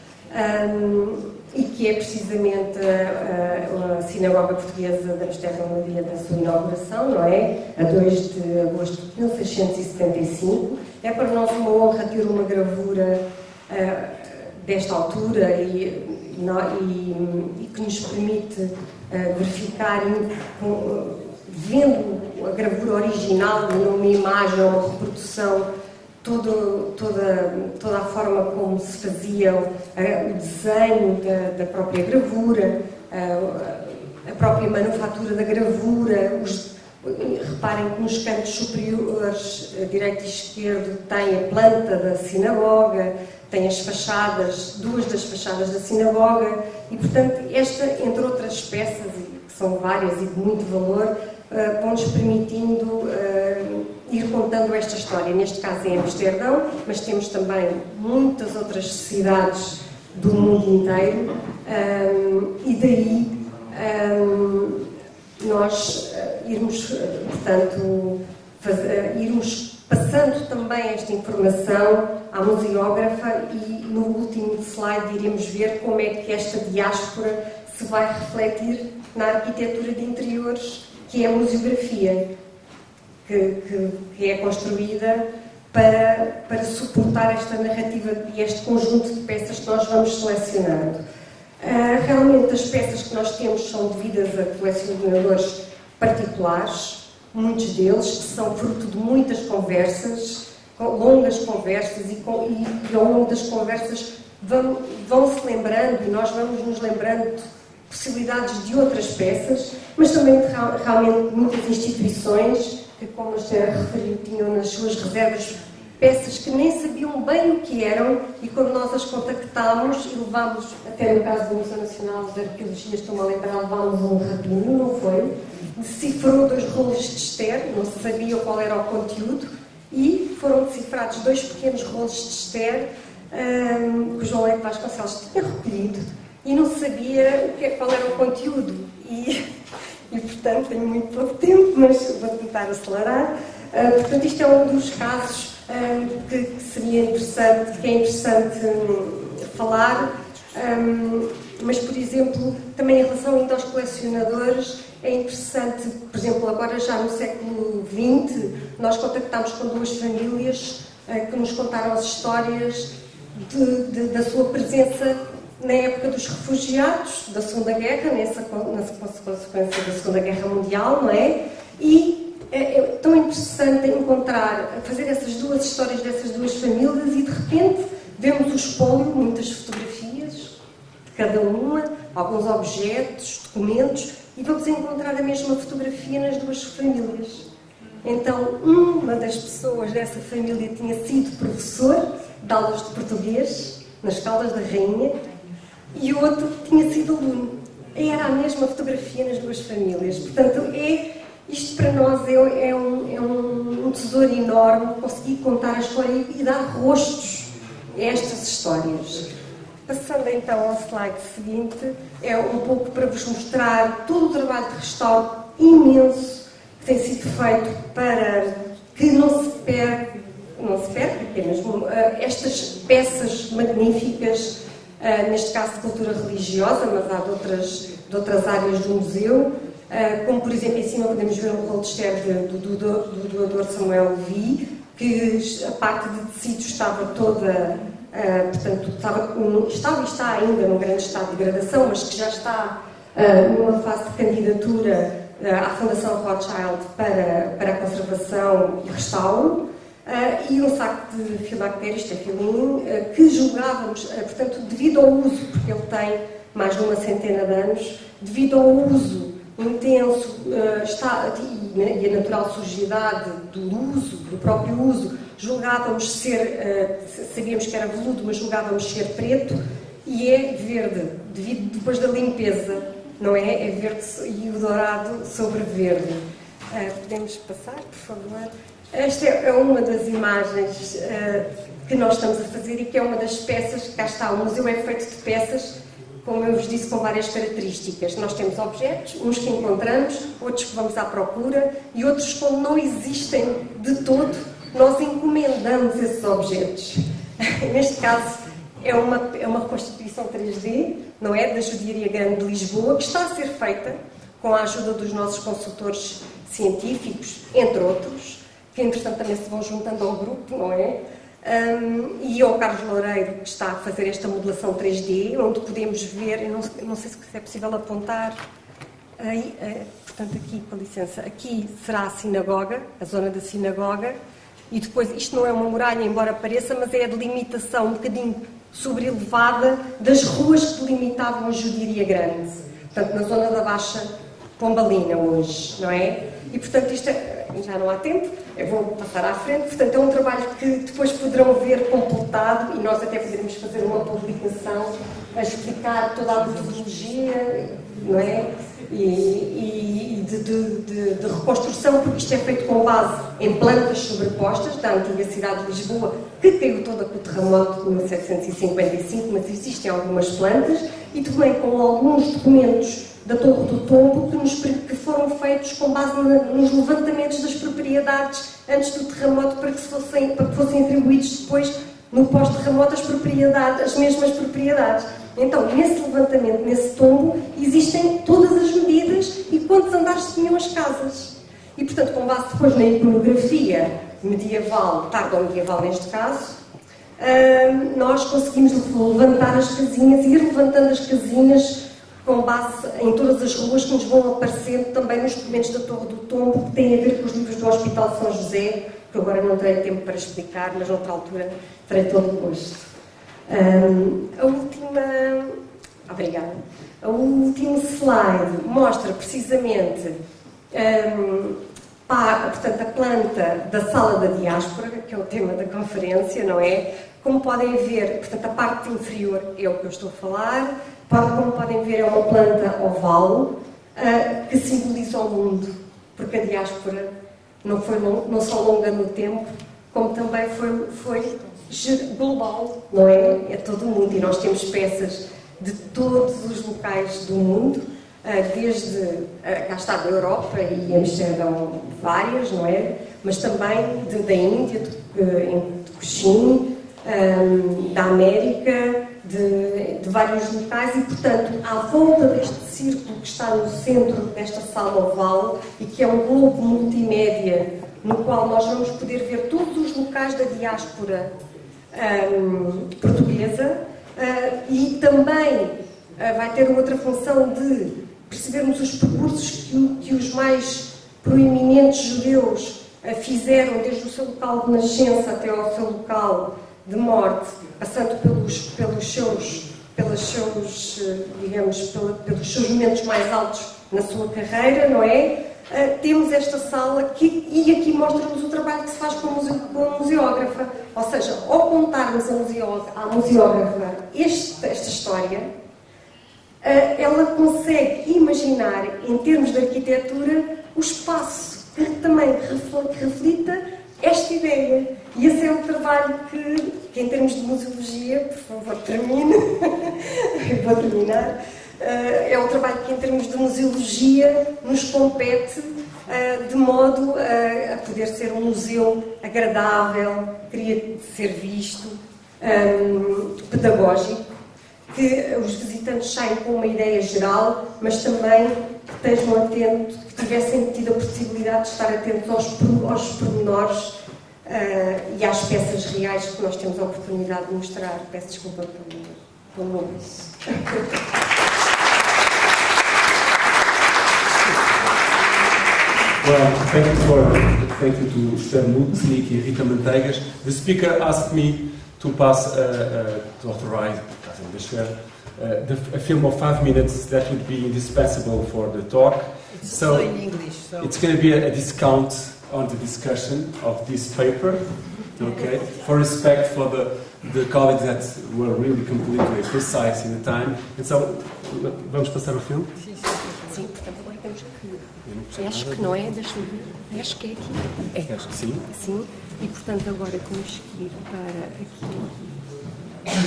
um, e que é precisamente a, a, a Sinagoga Portuguesa de Amsterdão no dia da sua inauguração, não é? A dois de agosto de mil seiscentos e setenta e cinco. É para nós uma honra ter uma gravura uh, desta altura e, e, e que nos permite uh, verificar, uh, vendo a gravura original, numa imagem ou uma reprodução, Todo, toda, toda a forma como se fazia uh, o desenho da, da própria gravura, uh, a própria manufatura da gravura. Os, reparem que nos cantos superiores, uh, direito e esquerdo, tem a planta da sinagoga, tem as fachadas, duas das fachadas da sinagoga, e portanto esta, entre outras peças, que são várias e de muito valor, uh, vão-nos permitindo uh, ir contando esta história, neste caso em Amsterdão, mas temos também muitas outras cidades do mundo inteiro, um, e daí um, nós uh, irmos, uh, portanto, faz, uh, irmos passando também esta informação à museógrafa, e no último slide iremos ver como é que esta diáspora se vai refletir na arquitetura de interiores, que é a museografia. Que, que, que é construída para, para suportar esta narrativa e este conjunto de peças que nós vamos selecionando. Uh, realmente as peças que nós temos são devidas a colecionadores particulares, muitos deles que são fruto de muitas conversas, longas conversas, e, com, e, e ao longo das conversas vão, vão se lembrando, e nós vamos nos lembrando de possibilidades de outras peças, mas também de realmente muitas instituições que, como a senhora referiu, tinham nas suas reservas peças que nem sabiam bem o que eram, e quando nós as contactámos e levámos, até no caso do Museu Nacional de Arqueologia, estou-me a lembrar, levámos um rabino, não foi? Decifrou dois rolos de Esther, não se sabia qual era o conteúdo, e foram decifrados dois pequenos rolos de Esther, um, que o João Leite Vasconcelos tinha recolhido e não sabia o que, qual era o conteúdo. E, e, portanto, tenho muito pouco tempo, mas vou tentar acelerar. Uh, portanto, isto é um dos casos um, que, que seria interessante, que é interessante um, falar. Um, mas, por exemplo, também em relação ainda aos colecionadores, é interessante, por exemplo, agora já no século vinte, nós contactámos com duas famílias uh, que nos contaram as histórias de, de, da sua presença na época dos refugiados da Segunda Guerra, nessa, nessa consequência da Segunda Guerra Mundial, não é? E é, é tão interessante encontrar, fazer essas duas histórias dessas duas famílias e de repente vemos o espólio, muitas fotografias de cada uma, alguns objetos, documentos, e vamos encontrar a mesma fotografia nas duas famílias. Então, uma das pessoas dessa família tinha sido professor de aulas de português nas Caldas da Rainha e o outro tinha sido aluno. Era a mesma fotografia nas duas famílias. Portanto, é, isto para nós é, é, um, é um, um tesouro enorme conseguir contar a história e, e dar rostos a estas histórias. Passando então ao slide seguinte, é um pouco para vos mostrar todo o trabalho de restauro imenso que tem sido feito para que não se perca, não se perca apenas uh, estas peças magníficas, uh, neste caso de cultura religiosa, mas há de outras, de outras áreas do museu, uh, como por exemplo em cima podemos ver um rollster do, do, do, do doador Samuel Levi, que a parte de tecido estava toda... Uh, portanto, estava, estava e está ainda num grande estado de degradação, mas que já está uh, numa fase de candidatura uh, à Fundação Rothschild para, para a conservação e restauro, uh, e um saco de filactérios, tefilin, uh, que julgávamos, uh, portanto, devido ao uso, porque ele tem mais de uma centena de anos, devido ao uso intenso uh, está, e, e a natural sujidade do uso, do próprio uso, julgávamos ser, uh, sabíamos que era veludo, mas julgávamos ser preto, e é verde, devido depois da limpeza, não é? É verde e o dourado sobre verde. Uh, podemos passar, por favor? Esta é uma das imagens uh, que nós estamos a fazer e que é uma das peças, que cá está, o museu é feito de peças, como eu vos disse, com várias características. Nós temos objetos, uns que encontramos, outros que vamos à procura, e outros que não existem de todo, nós encomendamos esses objetos. Neste caso, é uma, é uma reconstituição três D, não é? Da Judiaria Grande de Lisboa, que está a ser feita com a ajuda dos nossos consultores científicos, entre outros, que entretanto também se vão juntando ao grupo, não é? Um, e ao Carlos Loureiro, que está a fazer esta modelação três D, onde podemos ver, eu não, não sei se é possível apontar, aí, é, portanto aqui, com licença, aqui será a sinagoga, a zona da sinagoga, e depois, isto não é uma muralha, embora pareça, mas é a delimitação um bocadinho sobrelevada das ruas que delimitavam a Judiaria Grande, portanto na zona da Baixa Pombalina hoje, não é? E portanto isto é, já não há tempo, eu vou passar à frente, portanto é um trabalho que depois poderão ver completado e nós até poderemos fazer uma publicação a explicar toda a metodologia, não é? E, e, e de, de, de, de reconstrução, porque isto é feito com base em plantas sobrepostas da antiga cidade de Lisboa, que caiu toda com o terremoto de mil setecentos e cinquenta e cinco, mas existem algumas plantas, e também com alguns documentos da Torre do Tombo que, nos, que foram feitos com base na, nos levantamentos das propriedades antes do terremoto, para que, se fossem, para que fossem atribuídos depois, no pós-terremoto, as propriedades, as mesmas propriedades. Então, nesse levantamento, nesse tombo, existem todas as medidas e quantos andares tinham as casas. E, portanto, com base depois na iconografia medieval, tardo-medieval neste caso, hum, nós conseguimos levantar as casinhas e ir levantando as casinhas com base em todas as ruas que nos vão aparecendo também nos documentos da Torre do Tombo, que têm a ver com os livros do Hospital de São José, que agora não terei tempo para explicar, mas noutra altura terei todo o gosto. Um, a última... Obrigada. O último slide mostra precisamente um, para, portanto, a planta da Sala da Diáspora, que é o tema da conferência, não é? Como podem ver, portanto, a parte inferior é o que eu estou a falar. Como podem ver, é uma planta oval uh, que simboliza o mundo, porque a diáspora não, foi long, não só longa no tempo, como também foi, foi global, não é? É todo o mundo, e nós temos peças de todos os locais do mundo, desde, cá está, da Europa e Amsterdão várias, não é? Mas também de, da Índia, de, de Cochin, da América, de, de vários locais, e portanto, à volta deste círculo que está no centro desta sala oval e que é um globo multimédia no qual nós vamos poder ver todos os locais da diáspora um, portuguesa, uh, e também uh, vai ter outra função de percebermos os percursos que, que os mais proeminentes judeus uh, fizeram desde o seu local de nascença até ao seu local de morte, passando pelos, pelos seus, pelos seus, digamos, pela, pelos seus momentos mais altos na sua carreira, não é? Uh, temos esta sala aqui, e aqui mostra-nos o trabalho que se faz com a, museu, com a museógrafa. Ou seja, ao contarmos a museo, à museógrafa este, esta história, uh, ela consegue imaginar, em termos de arquitetura, o espaço que também reflita esta ideia. E esse é o trabalho que, que em termos de museologia, por favor, termine, vou terminar, uh, é o trabalho que em termos de museologia nos compete, uh, de modo uh, a poder ser um museu agradável, queria ser visto, um, pedagógico, que os visitantes saem com uma ideia geral, mas também que estejam atentos, que tivessem tido a possibilidade de estar atentos aos, aos pormenores uh, e às peças reais que nós temos a oportunidade de mostrar. Peço desculpa pelo, pelo nome. Well, thank you for thank you to Esther Mutzlik and Rita Manteigas. The speaker asked me to pass, uh, uh, to authorize, uh, the, a film of five minutes that would be indispensable for the talk. It's so in English, so it's going to be a, a discount on the discussion of this paper, okay? For respect for the the colleagues that were really completely precise in the time. And so, vamos passar o filme? Sim, portanto, agora temos que. Acho que não é, deixa-me ver. Acho que é aqui. É. Acho que sim. Sim, e portanto, agora temos que ir para aqui.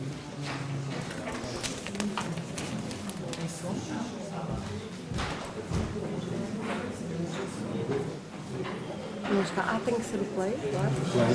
Não está. Ah, tem que ser o play, claro.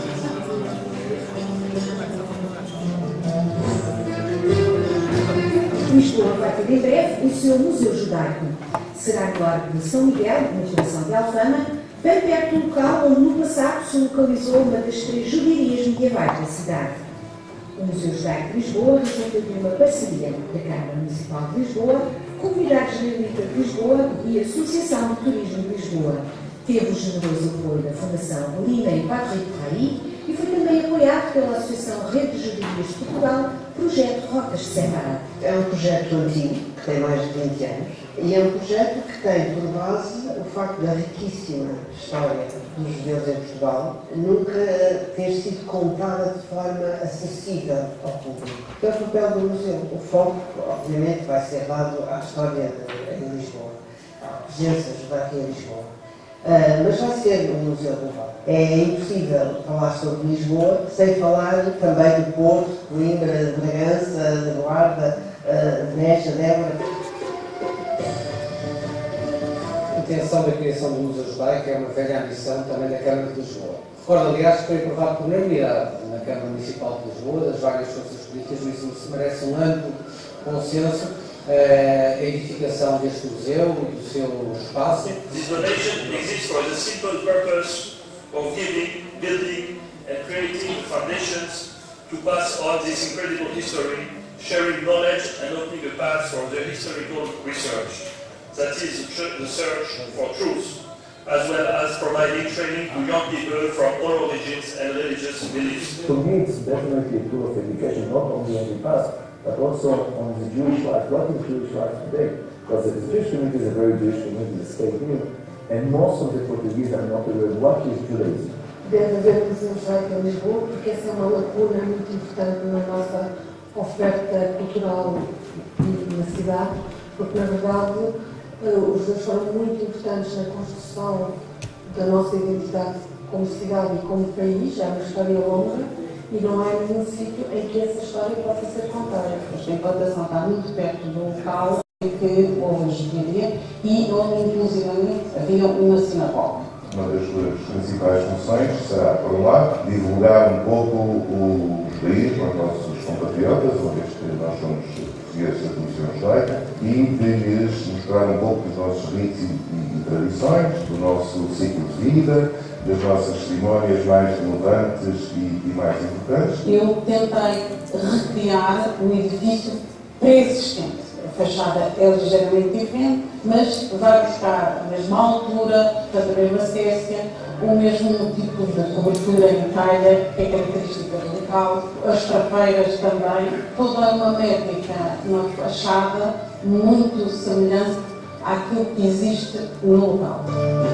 Lisboa vai ter em breve o seu Museu Judaico. Será no Largo de São Miguel, na geração de Alfama, bem perto do local onde no passado se localizou uma das três juderias medievais da cidade. O Museu Judaico de Lisboa resulta de uma parceria da Câmara Municipal de Lisboa, Comunidade Israelita de Lisboa e a Associação de Turismo de Lisboa. Teve o generoso apoio da Fundação Lina e Patrick Raí e foi também apoiado pela Associação Rede de Juderias de Portugal, projeto Rotas de Separado. É um projeto antigo, que tem mais de vinte anos, e é um projeto que tem por base o facto da riquíssima história dos judeus em Portugal nunca ter sido contada de forma acessível ao público. É o papel do museu. O foco, obviamente, vai ser dado à história em Lisboa, à presença judaica em Lisboa. Uh, mas vai ser um museu global. É impossível falar sobre Lisboa sem falar também do Porto, de Coimbra, de Bragança, de Guarda, uh, de Necha, de Évora. A intenção da criação do Museu Judaico é uma velha ambição também da Câmara de Lisboa. Recordo, aliás, que foi aprovado por unanimidade na Câmara Municipal de Lisboa, das várias forças políticas, isso se merece um amplo consenso. A edificação deste museu e do seu espaço. This donation exists for the simple purpose of giving, building and creating foundations to pass on this incredible history, sharing knowledge and opening a path for the historical research. That is the search for truth, as well as providing training to young people from all origins and religious beliefs. For me, it's definitely a tool of education, not only on the past, but also on the Jewish life. What is Jewish life today? Because the Jewish community is a very Jewish community, the state here, and most of the Portuguese are not aware of what is Judaism. Deve haver um museu judaico em Lisboa, porque essa é uma lacuna muito importante na nossa oferta cultural na cidade, porque na verdade os judeus foram muito importantes na construção da nossa identidade como cidade e como país, é uma história longa e não há nenhum sítio em que essa história possa ser contada. Esta implantação está muito perto do local em que houve a judiaria e onde, inclusivamente, havia uma sinagoga. Uma das suas principais funções será, por um lado, divulgar um pouco o judaísmo para os nossos compatriotas, uma vez que nós somos portugueses da Comissão Judaica, e de lhes mostrar um pouco dos nossos ritos e, e, e tradições, do nosso ciclo de vida, das nossas cerimónias mais relevantes e, e mais importantes. Eu tentei recriar um edifício pré-existente. A fachada é ligeiramente diferente, mas vai buscar a mesma altura, a mesma céssia, o mesmo tipo de cobertura em talha, que é característica do local, as trapeiras também, toda uma métrica na fachada muito semelhante àquilo que existe no local.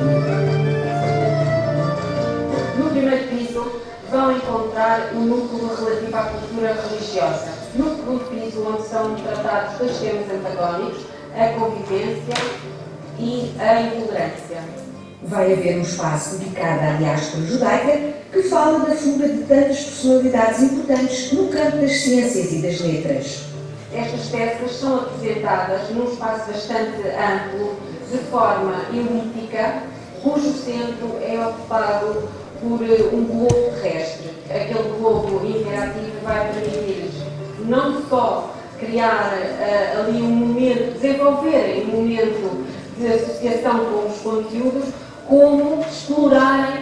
No primeiro piso vão encontrar o núcleo relativo à cultura religiosa. No segundo piso, onde são tratados dois temas antagónicos, a convivência e a intolerância. Vai haver um espaço dedicado à diáspora judaica que fala da fuga de tantas personalidades importantes no campo das ciências e das letras. Estas peças são apresentadas num espaço bastante amplo, de forma elíptica, cujo centro é ocupado por um globo terrestre. Aquele globo interativo vai permitir não só criar uh, ali um momento, desenvolverem um momento de associação com os conteúdos, como explorarem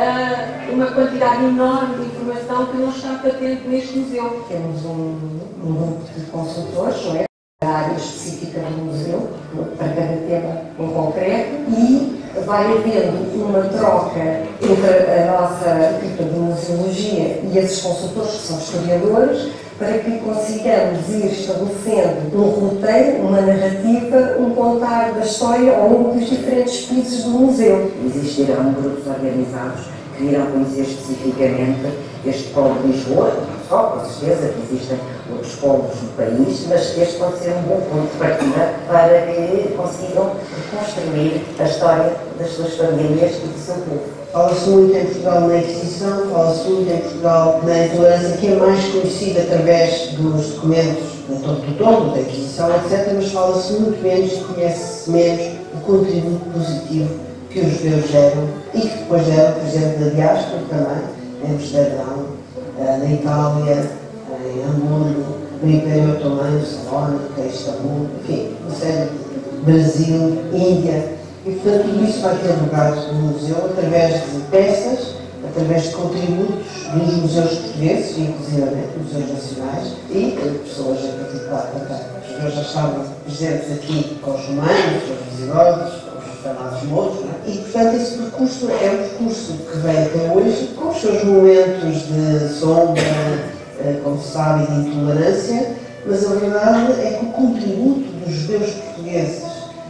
uh, uma quantidade enorme de informação que não está patente neste museu. Temos um, um grupo de consultores, não é? A área específica do museu, para cada tema em concreto, e vai havendo uma troca entre a nossa equipa de museologia e esses consultores, que são historiadores, para que consigamos ir estabelecendo um roteiro, uma narrativa, um contar da história ao longo dos diferentes pisos do museu. Existirão grupos organizados que irão conhecer especificamente este polo de Lisboa, não só, com certeza que existem outros polos no país, mas este pode ser um bom ponto de partida para que consigam reconstruir a história das suas famílias e do seu povo. Fala-se muito em Portugal na Inquisição, fala-se muito em Portugal na intolerância, que é mais conhecida através dos documentos do tombo, da Inquisição, etcétera, mas fala-se muito menos e conhece-se menos o contributo positivo que os judeus geram e que depois geram, por exemplo, da diáspora também, em Amsterdão, na Itália, em Hamburgo, no Império Otomano, Salónica, Istambul, enfim, uma série de Brasil, Índia. E, portanto, tudo isso vai ter lugar no museu através de peças, através de contributos dos museus portugueses, inclusive museus nacionais, e de pessoas em particular também. Os judeus já estavam presentes aqui com os romanos, com os visigodos, com os chamados mouros, é? E, portanto, esse percurso é um percurso que vem até hoje, com os seus momentos de sombra, como se sabe, e de intolerância, mas a verdade é que o contributo dos judeus portugueses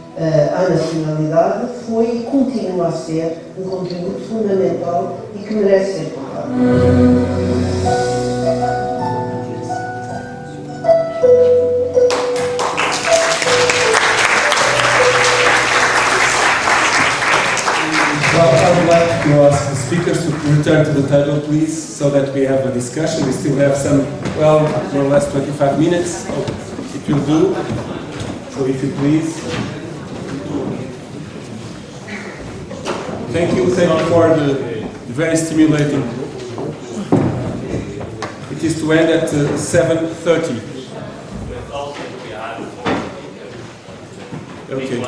à nacionalidade foi e continua a ser um contributo fundamental e que merece ser contado. Well, I would like to ask the speakers to return to the table, please, so that we have a discussion. We still have some, well, more or less twenty-five minutes. It will do. So if you please. Thank you, thank you for the very stimulating. It is to end at uh, seven thirty. Okay.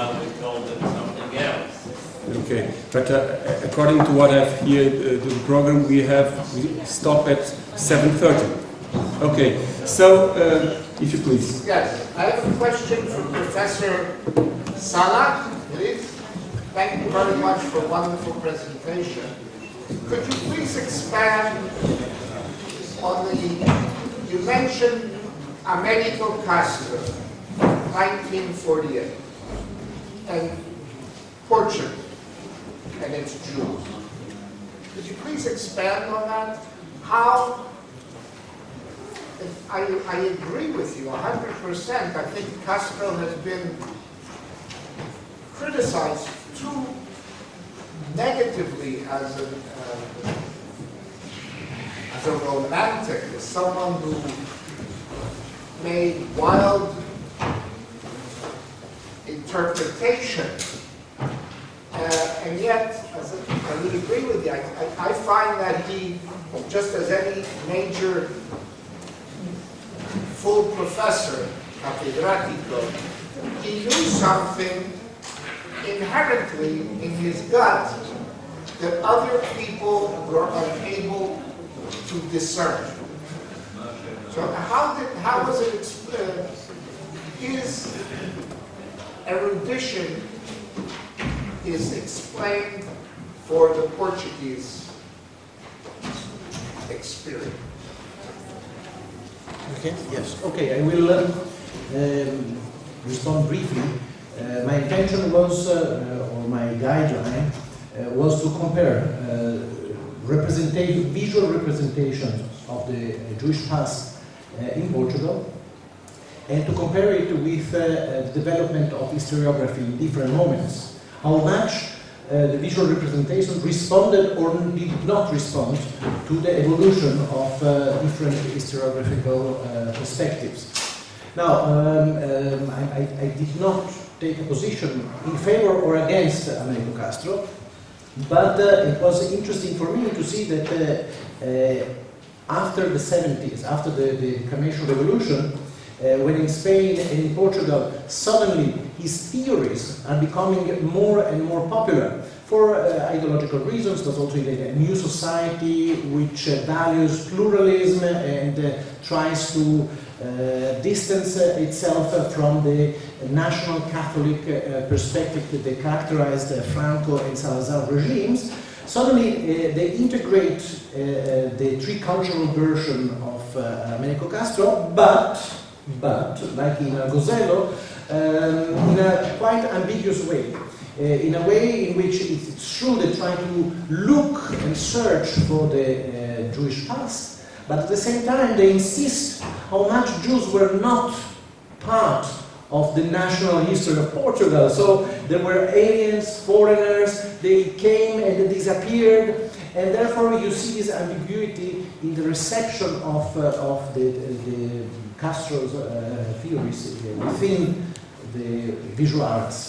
Okay, but uh, according to what I've heard, uh, the program we have we stop at seven thirty. Okay, so uh, if you please. Yes, I have a question for Professor Salah, please. Thank you very much for a wonderful presentation. Could you please expand on the, you mentioned Americo Castro, nineteen forty-eight, and Portugal, and its Jews. Could you please expand on that? How, I, I agree with you one hundred percent. I think Castro has been criticized too negatively as a, uh, as a romantic, as someone who made wild interpretations. Uh, and yet, as a, I would agree with you, I, I, I find that he, just as any major full professor, catedrático, he knew something inherently in his gut that other people were unable to discern. So how did, how was it explained? His erudition is explained for the Portuguese experience. Okay, yes. Okay, I will uh, um, respond briefly. Uh, my intention was, uh, or my guideline, uh, was to compare uh, representation, visual representations of the uh, Jewish past uh, in Portugal, and to compare it with uh, the development of historiography in different moments. How much uh, the visual representation responded or did not respond to the evolution of uh, different historiographical uh, perspectives. Now, um, um, I, I, I did not take a position in favor or against Américo Castro, but uh, it was interesting for me to see that uh, uh, after the seventies, after the, the Carnation Revolution, uh, when in Spain and in Portugal, suddenly his theories are becoming more and more popular for uh, ideological reasons, but also in a new society which uh, values pluralism and uh, tries to uh, distance uh, itself uh, from the national Catholic uh, perspective that they characterized uh, Franco and Salazar regimes. Suddenly uh, they integrate uh, the tricultural version of uh, Américo Castro, but, but like in uh, Gozello, um, in a quite ambiguous way. Uh, in a way in which it's true they try to look and search for the uh, Jewish past, but at the same time they insist how much Jews were not part of the national history of Portugal. So there were aliens, foreigners, they came and they disappeared, and therefore you see this ambiguity in the reception of, uh, of the, the Castro's uh, theories within the visual arts.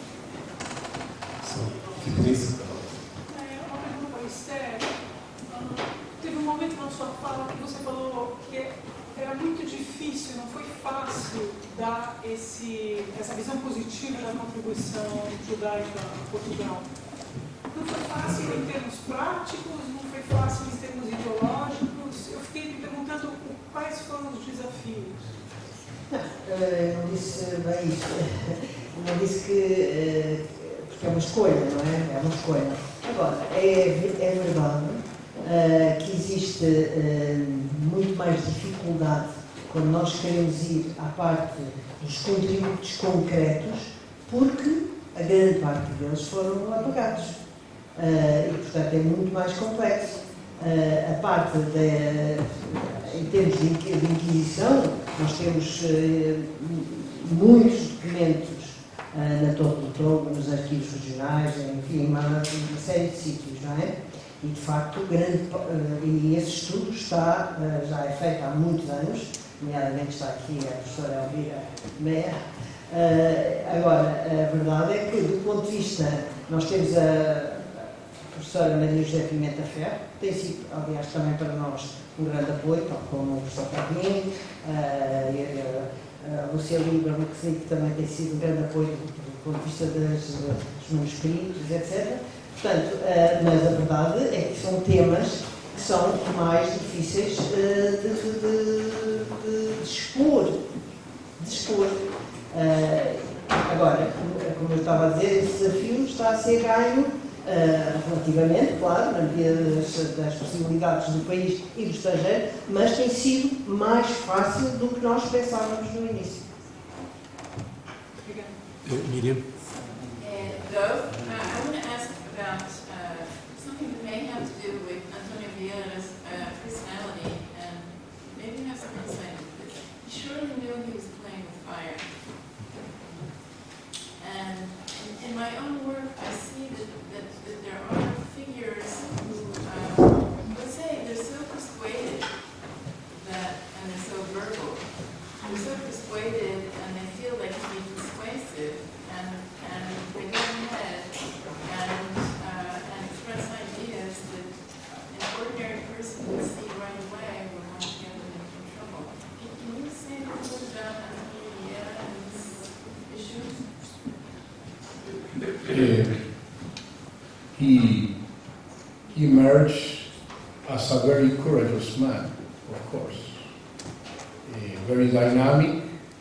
Please. É, uma pergunta para o Esther. Teve um momento na sua fala que você falou que era muito difícil, não foi fácil dar esse, essa visão positiva da contribuição judaica a Portugal. Não foi fácil em termos práticos, não foi fácil em termos ideológicos. Eu fiquei me perguntando quais foram os desafios. Eu não disse bem isso. Eu não disse que... porque é uma escolha, não é? É uma escolha. Agora, é, é verdade uh, que existe uh, muito mais dificuldade quando nós queremos ir à parte dos contributos concretos, porque a grande parte deles foram apagados. Uh, e, portanto, é muito mais complexo. Uh, a parte de, em termos de Inquisição, nós temos uh, muitos documentos na Torre do Togo, nos arquivos regionais, enfim, uma, uma série de sítios, não é? E, de facto, grande, e esse estudo está, já é feito há muitos anos, nomeadamente está aqui a professora Elvira Meia. Agora, a verdade é que, do ponto de vista, nós temos a professora Maria José Pimenta Ferro, que tem sido, aliás, também para nós um grande apoio, tal como o professor Carminho, a Lúcia Lieberman, que também tem sido um grande apoio do ponto de vista das, dos manuscritos, etcétera. Portanto, uh, mas a verdade é que são temas que são mais difíceis uh, de, de, de, de expor. De expor. Uh, agora, como eu estava a dizer, esse desafio está a ser ganho Uh, relativamente, claro, na medida das, das possibilidades do país e do estrangeiro, mas tem sido mais fácil do que nós pensávamos no início. Miriam? Uh, Joe, uh, I want to ask about uh, something that may have to do with Antonio Vieira's uh, personality, and maybe you have some insight into this. He surely knew he was playing with fire. And in, in my own work, I see that, that, that there are he emerged as a very courageous man, of course, uh, very dynamic,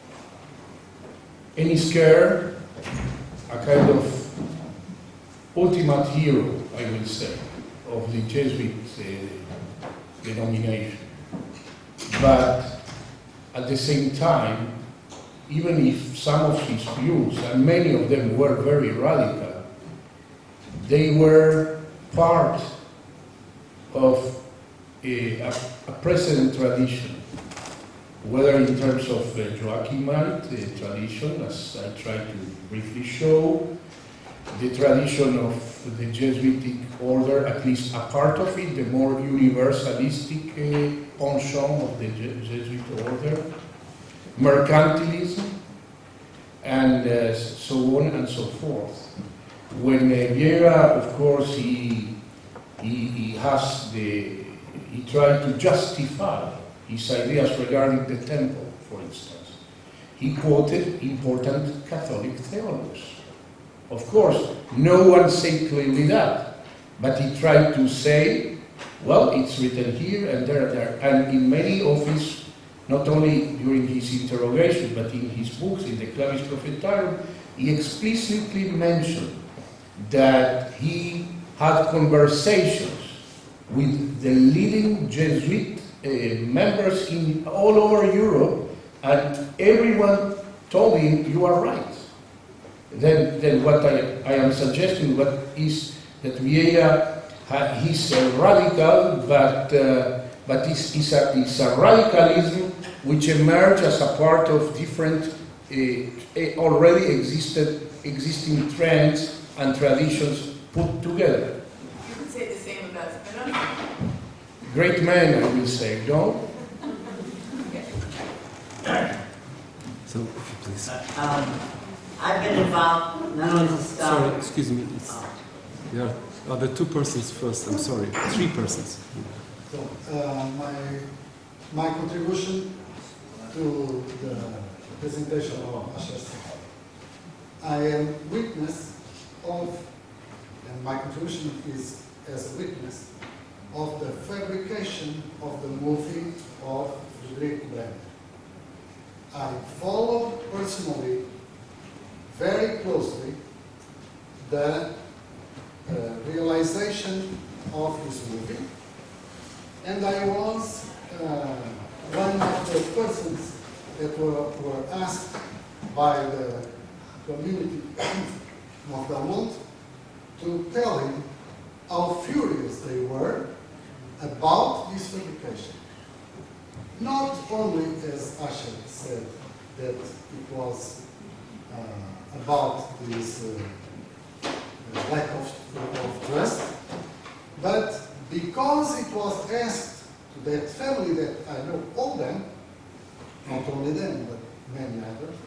any scared, a kind of ultimate hero, I will say, of the Jesuit uh, denomination. But at the same time, even if some of his views, and many of them were very radical, they were part of a, a, a present tradition, whether in terms of uh, Joachimite uh, tradition, as I tried to briefly show, the tradition of the Jesuitic order, at least a part of it, the more universalistic uh, penchant of the Je Jesuit order, mercantilism, and uh, so on and so forth. When uh, Viera, of course, he, he, he has the, he tried to justify his ideas regarding the temple, for instance. He quoted important Catholic theologians. Of course, no one said clearly that, but he tried to say, well, it's written here and there, there, and in many of his, not only during his interrogation, but in his books, in the Clavis Prophetarum, he explicitly mentioned that he had conversations with the leading Jesuit uh, members in all over Europe, and everyone told him, you are right. Then, then what I, I am suggesting what is that Vieira, he's a radical, but uh, but it's, it's, a, it's a radicalism which emerged as a part of different uh, already existed existing trends and traditions put together. You could say the same about Spinoza. Great man, I will say, no? So, if you please. Um, I've been involved not only as a scholar. Sorry, excuse me. It's, there are the two persons first. I'm sorry, three persons. So, uh, my my contribution to the presentation of Asher Sahab. I am witness of, and my contribution is as a witness of the fabrication of the movie of Frederick Brenner. I followed personally, very closely, the uh, realization of this movie, and I was uh, one of the persons that were, were asked by the community of Belmont to tell him how furious they were about this fabrication. Not only, as Asher said, that it was uh, about this uh, uh, lack of, of trust, but because it was asked to that family that I know all them, not only them, but many others,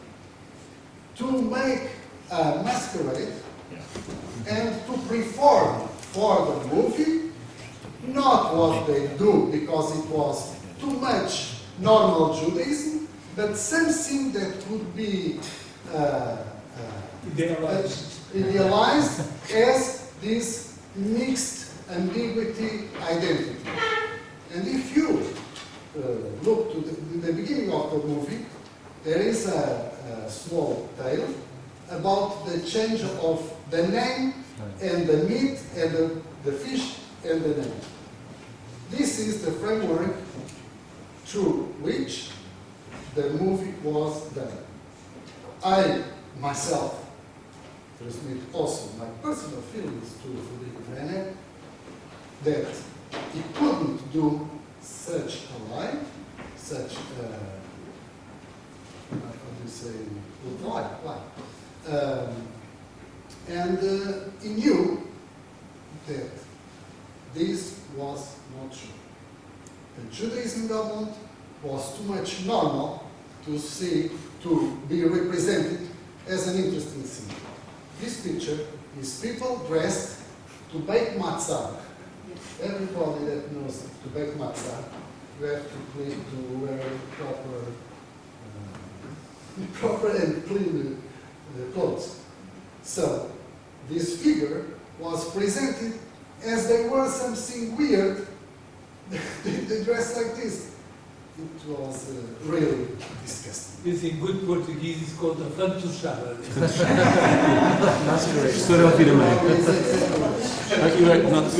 to make a masquerade and to perform for the movie, not what they do because it was too much normal Judaism, but something that would be uh, uh, idealized. idealized as this mixed ambiguity identity. And if you uh, look to the, the beginning of the movie, there is a, a small tale about the change of the name and the meat and the, the fish and the name. This is the framework through which the movie was done. I, myself, transmit also my personal feelings to Frederick Brenner that he couldn't do such a lie, such a, how do you say, lie, lie. Um, and uh, he knew that this was not true. The Judaism in Belmont was too much normal to see, to be represented as an interesting thing. This picture is people dressed to bake matzah. Everybody that knows to bake matzah, you have to, clean, to wear proper, uh, proper and clean uh, clothes. So this figure was presented as they were something weird. they, they dressed like this. It was uh, really disgusting. This in good Portuguese is called a fantochada. Professor Elvira Meio. You are not...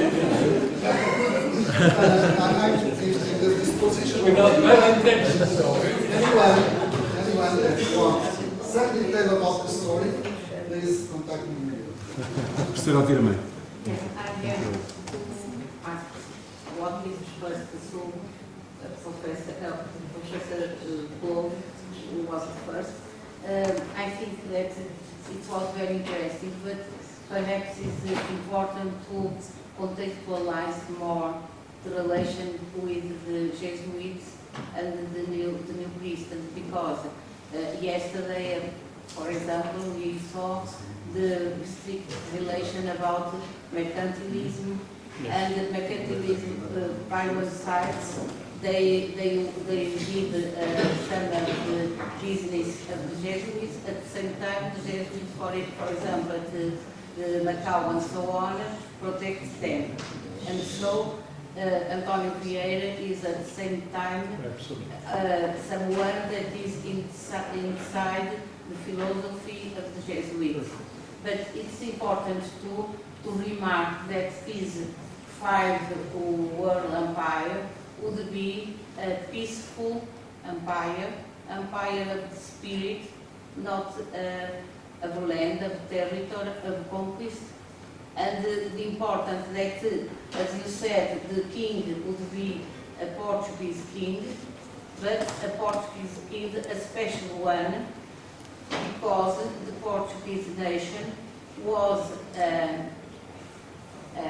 Without bad intentions. Anyone, anyone that wants some detail about the story, please contact me. Professor Elvira Meio. Yes, I have asked what is first assumed. Professor, uh, Professor Bloom was the first. Um, I think that it was very interesting, but perhaps it's important to contextualize more the relation with the Jesuits and the new, the new Christians, because uh, yesterday, for example, we saw the strict relation about mercantilism, yes. And the mercantilism uh, by one side. They, they, they did uh, some of the business of the Jesuits. At the same time, the Jesuits, for, it, for example, at the, the Macau and so on, protect them. And so, uh, Antonio Vieira is at the same time uh, someone that is insi inside the philosophy of the Jesuits. But it's important to, to remark that this five world empire would be a peaceful empire, empire of the spirit, not uh, of land, of territory, of conquest. And uh, the important that, uh, as you said, the king would be a Portuguese king, but a Portuguese king, a special one, because the Portuguese nation was uh, uh,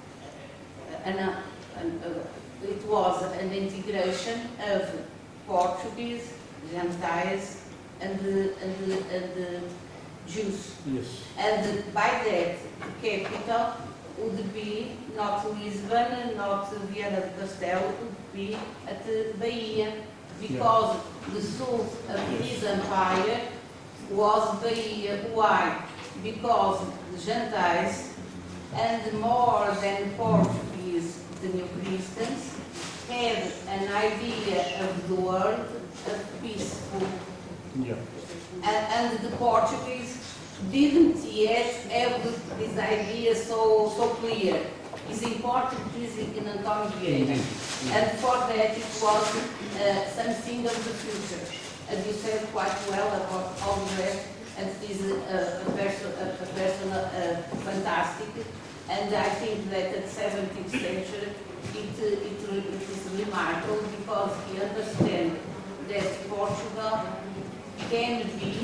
an, uh, an uh, it was an integration of Portuguese, Gentiles, and the, and the, and the Jews. Yes. And by that, the capital would be not Lisbon, not Viana do Castelo, would be at Bahia, because yeah. the source of this empire was Bahia. Why? Because the Gentiles, and more than Portuguese, the New Christians, had an idea of the world of peaceful. Yeah. And, and the Portuguese didn't yet have this idea so, so clear. It's important to see in Antonio Vieira. And for that it was uh, something of the future. As you said quite well about all the rest, and it is a, a person, a, a person uh, fantastic. And I think that at the seventeenth century it, it, it is remarkable because he understands that Portugal can be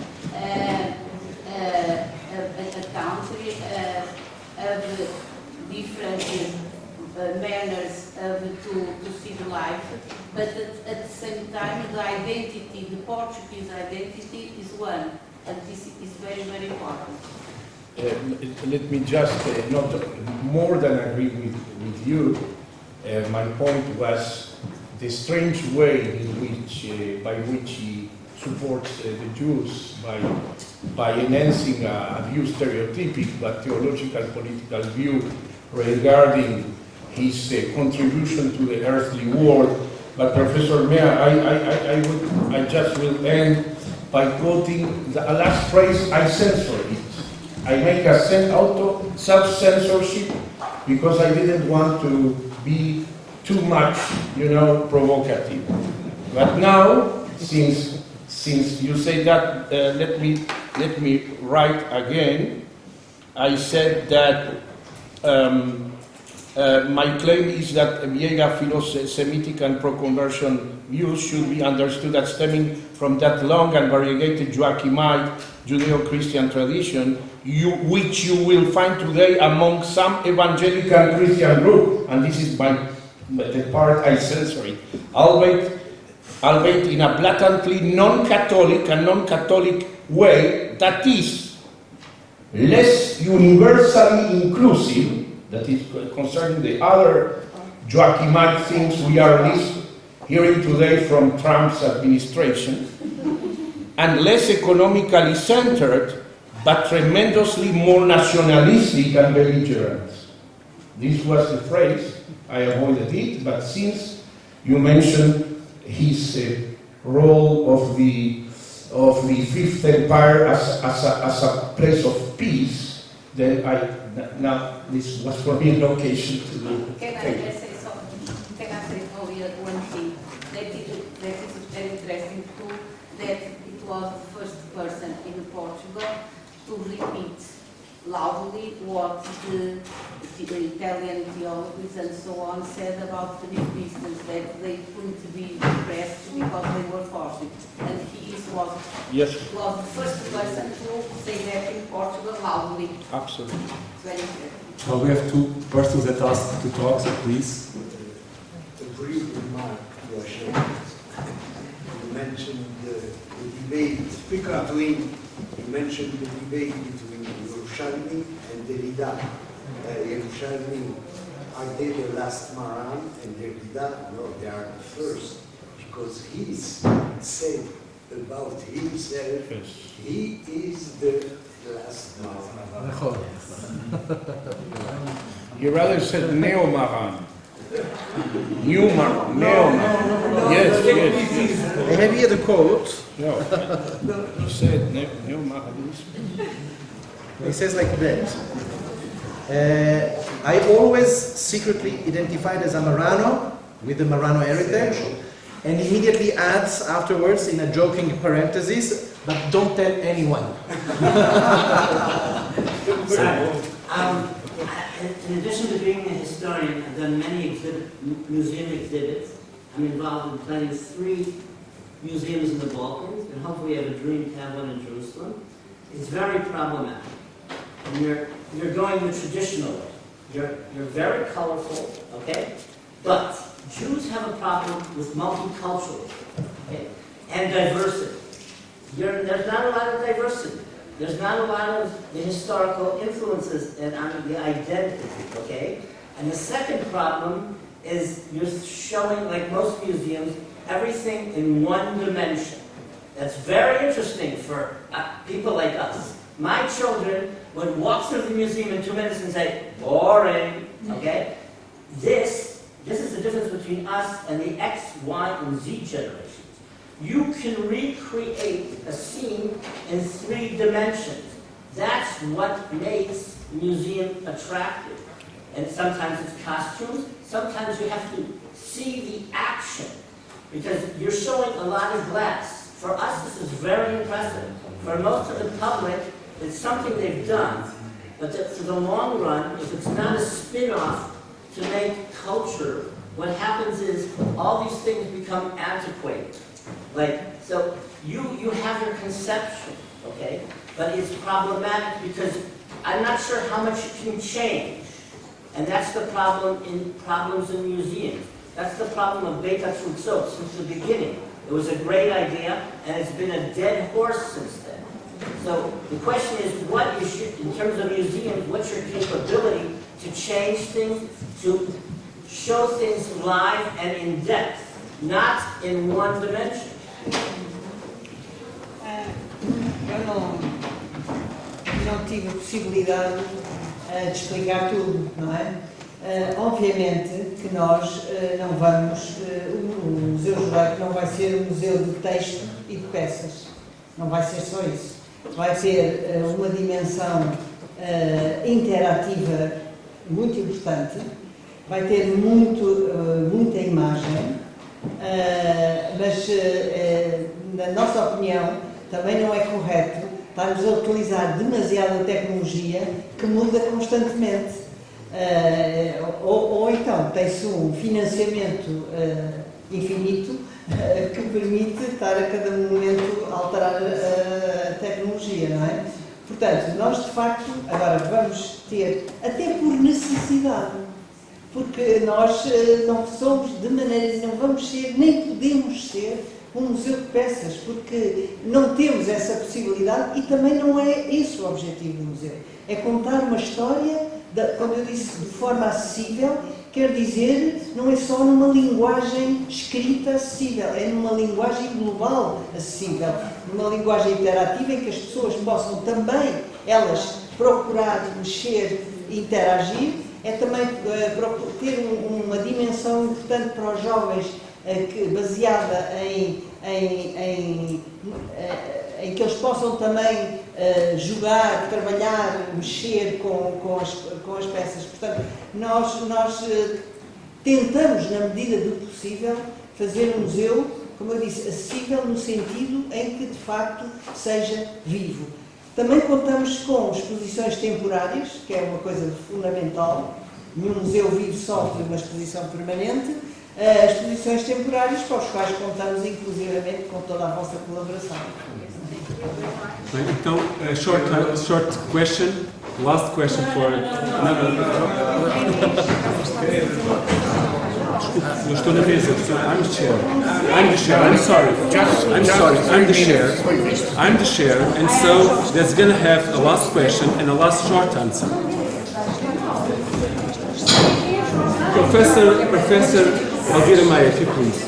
uh, uh, a, a country uh, of different uh, manners of to, to see the life, but at, at the same time the identity, the Portuguese identity is one, and this is very, very important. Uh, let me just uh, not more than agree with, with you. Uh, my point was the strange way in which, uh, by which he supports uh, the Jews by, by enhancing a, a view, stereotypic but theological political view regarding his uh, contribution to the earthly world. But Professor Mea, I, I, I, I, would, I just will end by quoting the last phrase, I censor it. I make a auto self-censorship because I didn't want to be too much, you know, provocative. But now, since since you say that, uh, let me let me write again. I said that um, uh, my claim is that Vieira philo-Semitic and pro-conversion views should be understood as stemming from that long and variegated Joachimite Judeo-Christian tradition, you, which you will find today among some evangelical Christian group, and this is my, the part I censor it, albeit, albeit in a blatantly non-Catholic and non-Catholic way, that is less universally inclusive, that is concerning the other Joachimite things we are hearing today from Trump's administration, and less economically centered but tremendously more nationalistic and belligerent. This was the phrase. I avoided it, but since you mentioned his uh, role of the of the Fifth Empire as, as, a, as a place of peace, then I now this was for me an occasion to do. Can I just say something? Can I say only one thing? That it, that it is very interesting too, that it was the first person in Portugal to repeat loudly what the, the Italian theologians and so on said about the New Christians, that they couldn't be repressed because they were forced. And he is, was, yes. was the first person to say that in Portugal loudly. Absolutely. It's very interesting. Well, we have two persons that asked to talk, so please. A brief remark, Yosha. You mentioned the, the debate between, you mentioned the debate between Yerushalmi and Derrida. Uh, Yerushalmi, are they the last Maran? And Derrida, no, they are the first. Because he said about himself, he is the last Maran. He rather said Neo-Maran. New Maran. Neo-Maran. Yes, yes. Or maybe he had a quote. No. He said Neo-Maran. He says like that. Uh, I always secretly identified as a Marrano, with the Marrano heritage, and immediately adds afterwards in a joking parenthesis, but don't tell anyone. um, in addition to being a historian, I've done many exhibit, museum exhibits. I'm involved in planning three museums in the Balkans, and hopefully have a dream to have one in Jerusalem. It's very problematic. And you're, you're going the traditional way. You're, you're very colorful, okay? But Jews have a problem with multiculturalism, okay? And diversity. You're, there's not a lot of diversity. There's not a lot of the historical influences and on the identity, okay? And the second problem is you're showing, like most museums, everything in one dimension. That's very interesting for uh, people like us. My children would walk through the museum in two minutes and say, boring, okay? This, this is the difference between us and the X, Y, and Z generations. You can recreate a scene in three dimensions. That's what makes a museum attractive. And sometimes it's costumes, sometimes you have to see the action. Because you're showing a lot of glass. For us, this is very impressive. For most of the public, it's something they've done, but that for the long run, if it's not a spin-off to make culture, what happens is all these things become antiquated. Like, so you, you have your conception, okay? But it's problematic because I'm not sure how much you can change. And that's the problem in problems in museums. That's the problem of Beit HaTfutzot since the beginning. It was a great idea, and it's been a dead horse since then. So the question is, what is your, in terms of museums, what's your capability to change things, to show things live and in depth, not in one dimension? Eu não, não tive a possibilidade uh, de explicar tudo, não é? Uh, obviamente que nós uh, não vamos, uh, o Museu Judaico não vai ser um museu de texto e de peças, não vai ser só isso. Vai ter uh, uma dimensão uh, interativa muito importante, vai ter muito, uh, muita imagem, uh, mas uh, na nossa opinião também não é correto estarmos a utilizar demasiada tecnologia que muda constantemente. Uh, ou, ou então tem-se um financiamento uh, infinito uh, que permite estar a cada momento a alterar uh, a tecnologia, não é? Portanto, nós de facto agora vamos ter, até por necessidade, porque nós uh, não somos de maneira, não vamos ser, nem podemos ser um museu de peças, porque não temos essa possibilidade e também não é esse o objetivo do museu. É contar uma história, como eu disse, de forma acessível, quer dizer, não é só numa linguagem escrita acessível, é numa linguagem global acessível, numa linguagem interativa em que as pessoas possam também elas procurar mexer e interagir, é também uh, ter um, uma dimensão importante para os jovens uh, que, baseada em, em, em, uh, em que eles possam também uh, jogar, trabalhar, mexer com, com, as, com as peças. Portanto, nós, nós uh, tentamos, na medida do possível, fazer um museu, como eu disse, acessível no sentido em que, de facto, seja vivo. Também contamos com exposições temporárias, que é uma coisa fundamental. Nenhum museu vive só de uma exposição permanente. Uh, exposições temporárias, para os quais contamos, inclusivamente, com toda a vossa colaboração. Então, a short, uh, short question, last question for... Eu estou na mesa, I'm the chair. I'm the chair, I'm sorry. I'm sorry, I'm the chair. I'm the chair, and so there's going to have a last question and a last short answer. Professor, Professor Elvira Maia, if you please.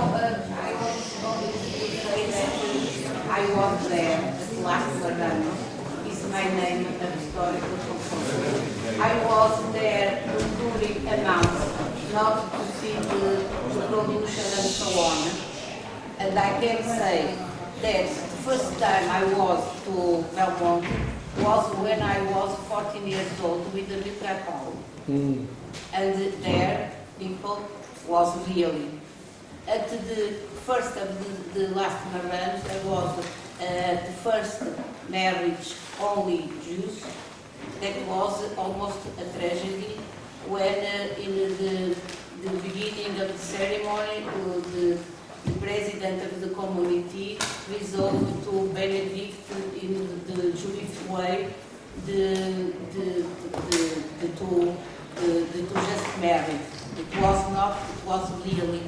I was there at last Lagano. Is my name of historical composer. I was there during a month, not to see the, the production and so on. And I can say that the first time I was to Belmont was when I was fourteen years old with the Luca Hall. Mm. And there people was really. At the first of the, the last marriage, there was uh, the first marriage only Jews. That was almost a tragedy when uh, in the, the beginning of the ceremony, uh, the, the president of the community resolved to benedict in the Jewish way the, the, the, the two the, the two just married. It was not, it was really.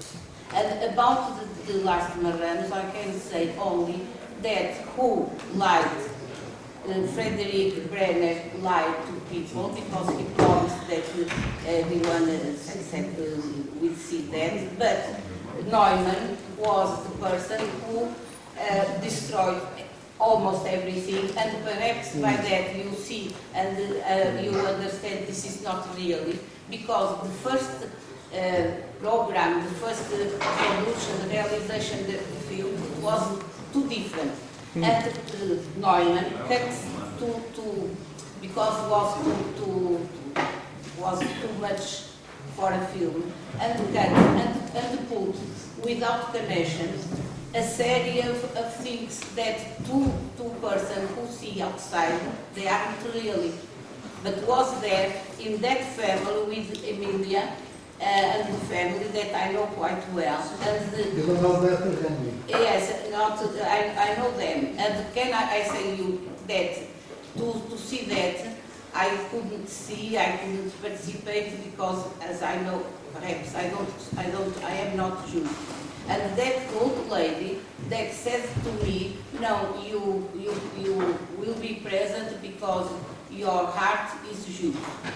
And about the, the last Marranos, I can say only that who lied, uh, Frederick Brenner lied to people because he promised that uh, everyone uh, except uh, would see that, but Neumann was the person who uh, destroyed almost everything, and perhaps by that you see and uh, you understand this is not really, because the first uh, program, the first uh, production, the realization of the film was too different. Mm. And uh, Neumann had to, to because was too, too, was too much for a film, and, and, and put without connection a series of, of things that two two persons who see outside, they aren't really, but was there in that family with Emilia uh, and the family that I know quite well. And the, you don't know better than me. Yes, not, I, I know them. And can I, I say you that to, to see that I couldn't see, I couldn't participate because, as I know, perhaps I don't, I don't, I am not Jew. And that old lady that says to me, no, you, you, you will be present because your heart is Jew.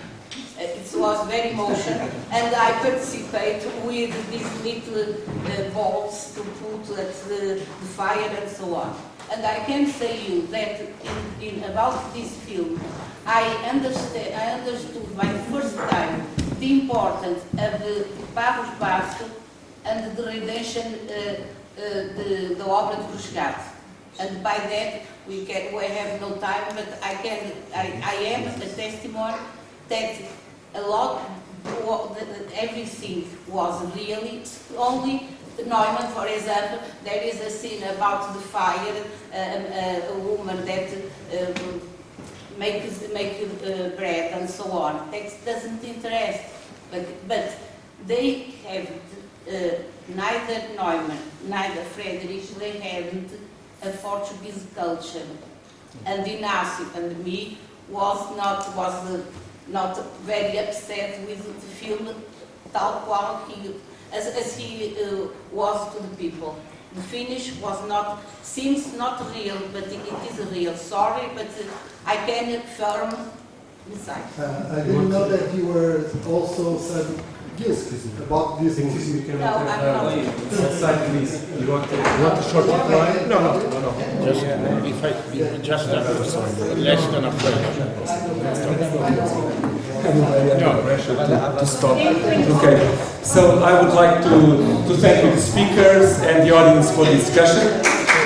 It was very emotional, and I participate with these little uh, balls to put at the, the fire and so on. And I can say you that in, in about this film, I understand, I understood my first time the importance of the Barros Basto and the redemption, uh, uh, the, the obra de resgate. And by that, we, can, we have no time, but I, can, I, I am a testimony that a lot, everything was really, only Neumann, for example, there is a scene about the fire, uh, uh, a woman that uh, makes, makes uh, bread and so on. That doesn't interest, but, but they have Uh, neither Neumann, neither Friedrich, they hadn't a Portuguese culture. And Inácio and me was not was uh, not very upset with the film, tal qual he, as, as he uh, was to the people. The finish was not, seems not real, but it, it is real. Sorry, but uh, I can affirm inside. Uh, I didn't know that you were also some Yes, about this. Excuse me, can No, I I'm have not. uh, outside, please? You want to, you want a short reply? No, no, no, no. Just, if I, just a, less than a No pressure to, to stop. Okay, so I would like to, to thank the speakers and the audience for the discussion.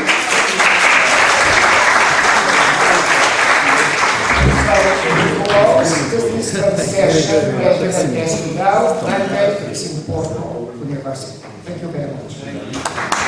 This session later again now, nine thirty, Singapore University. Thank you very much.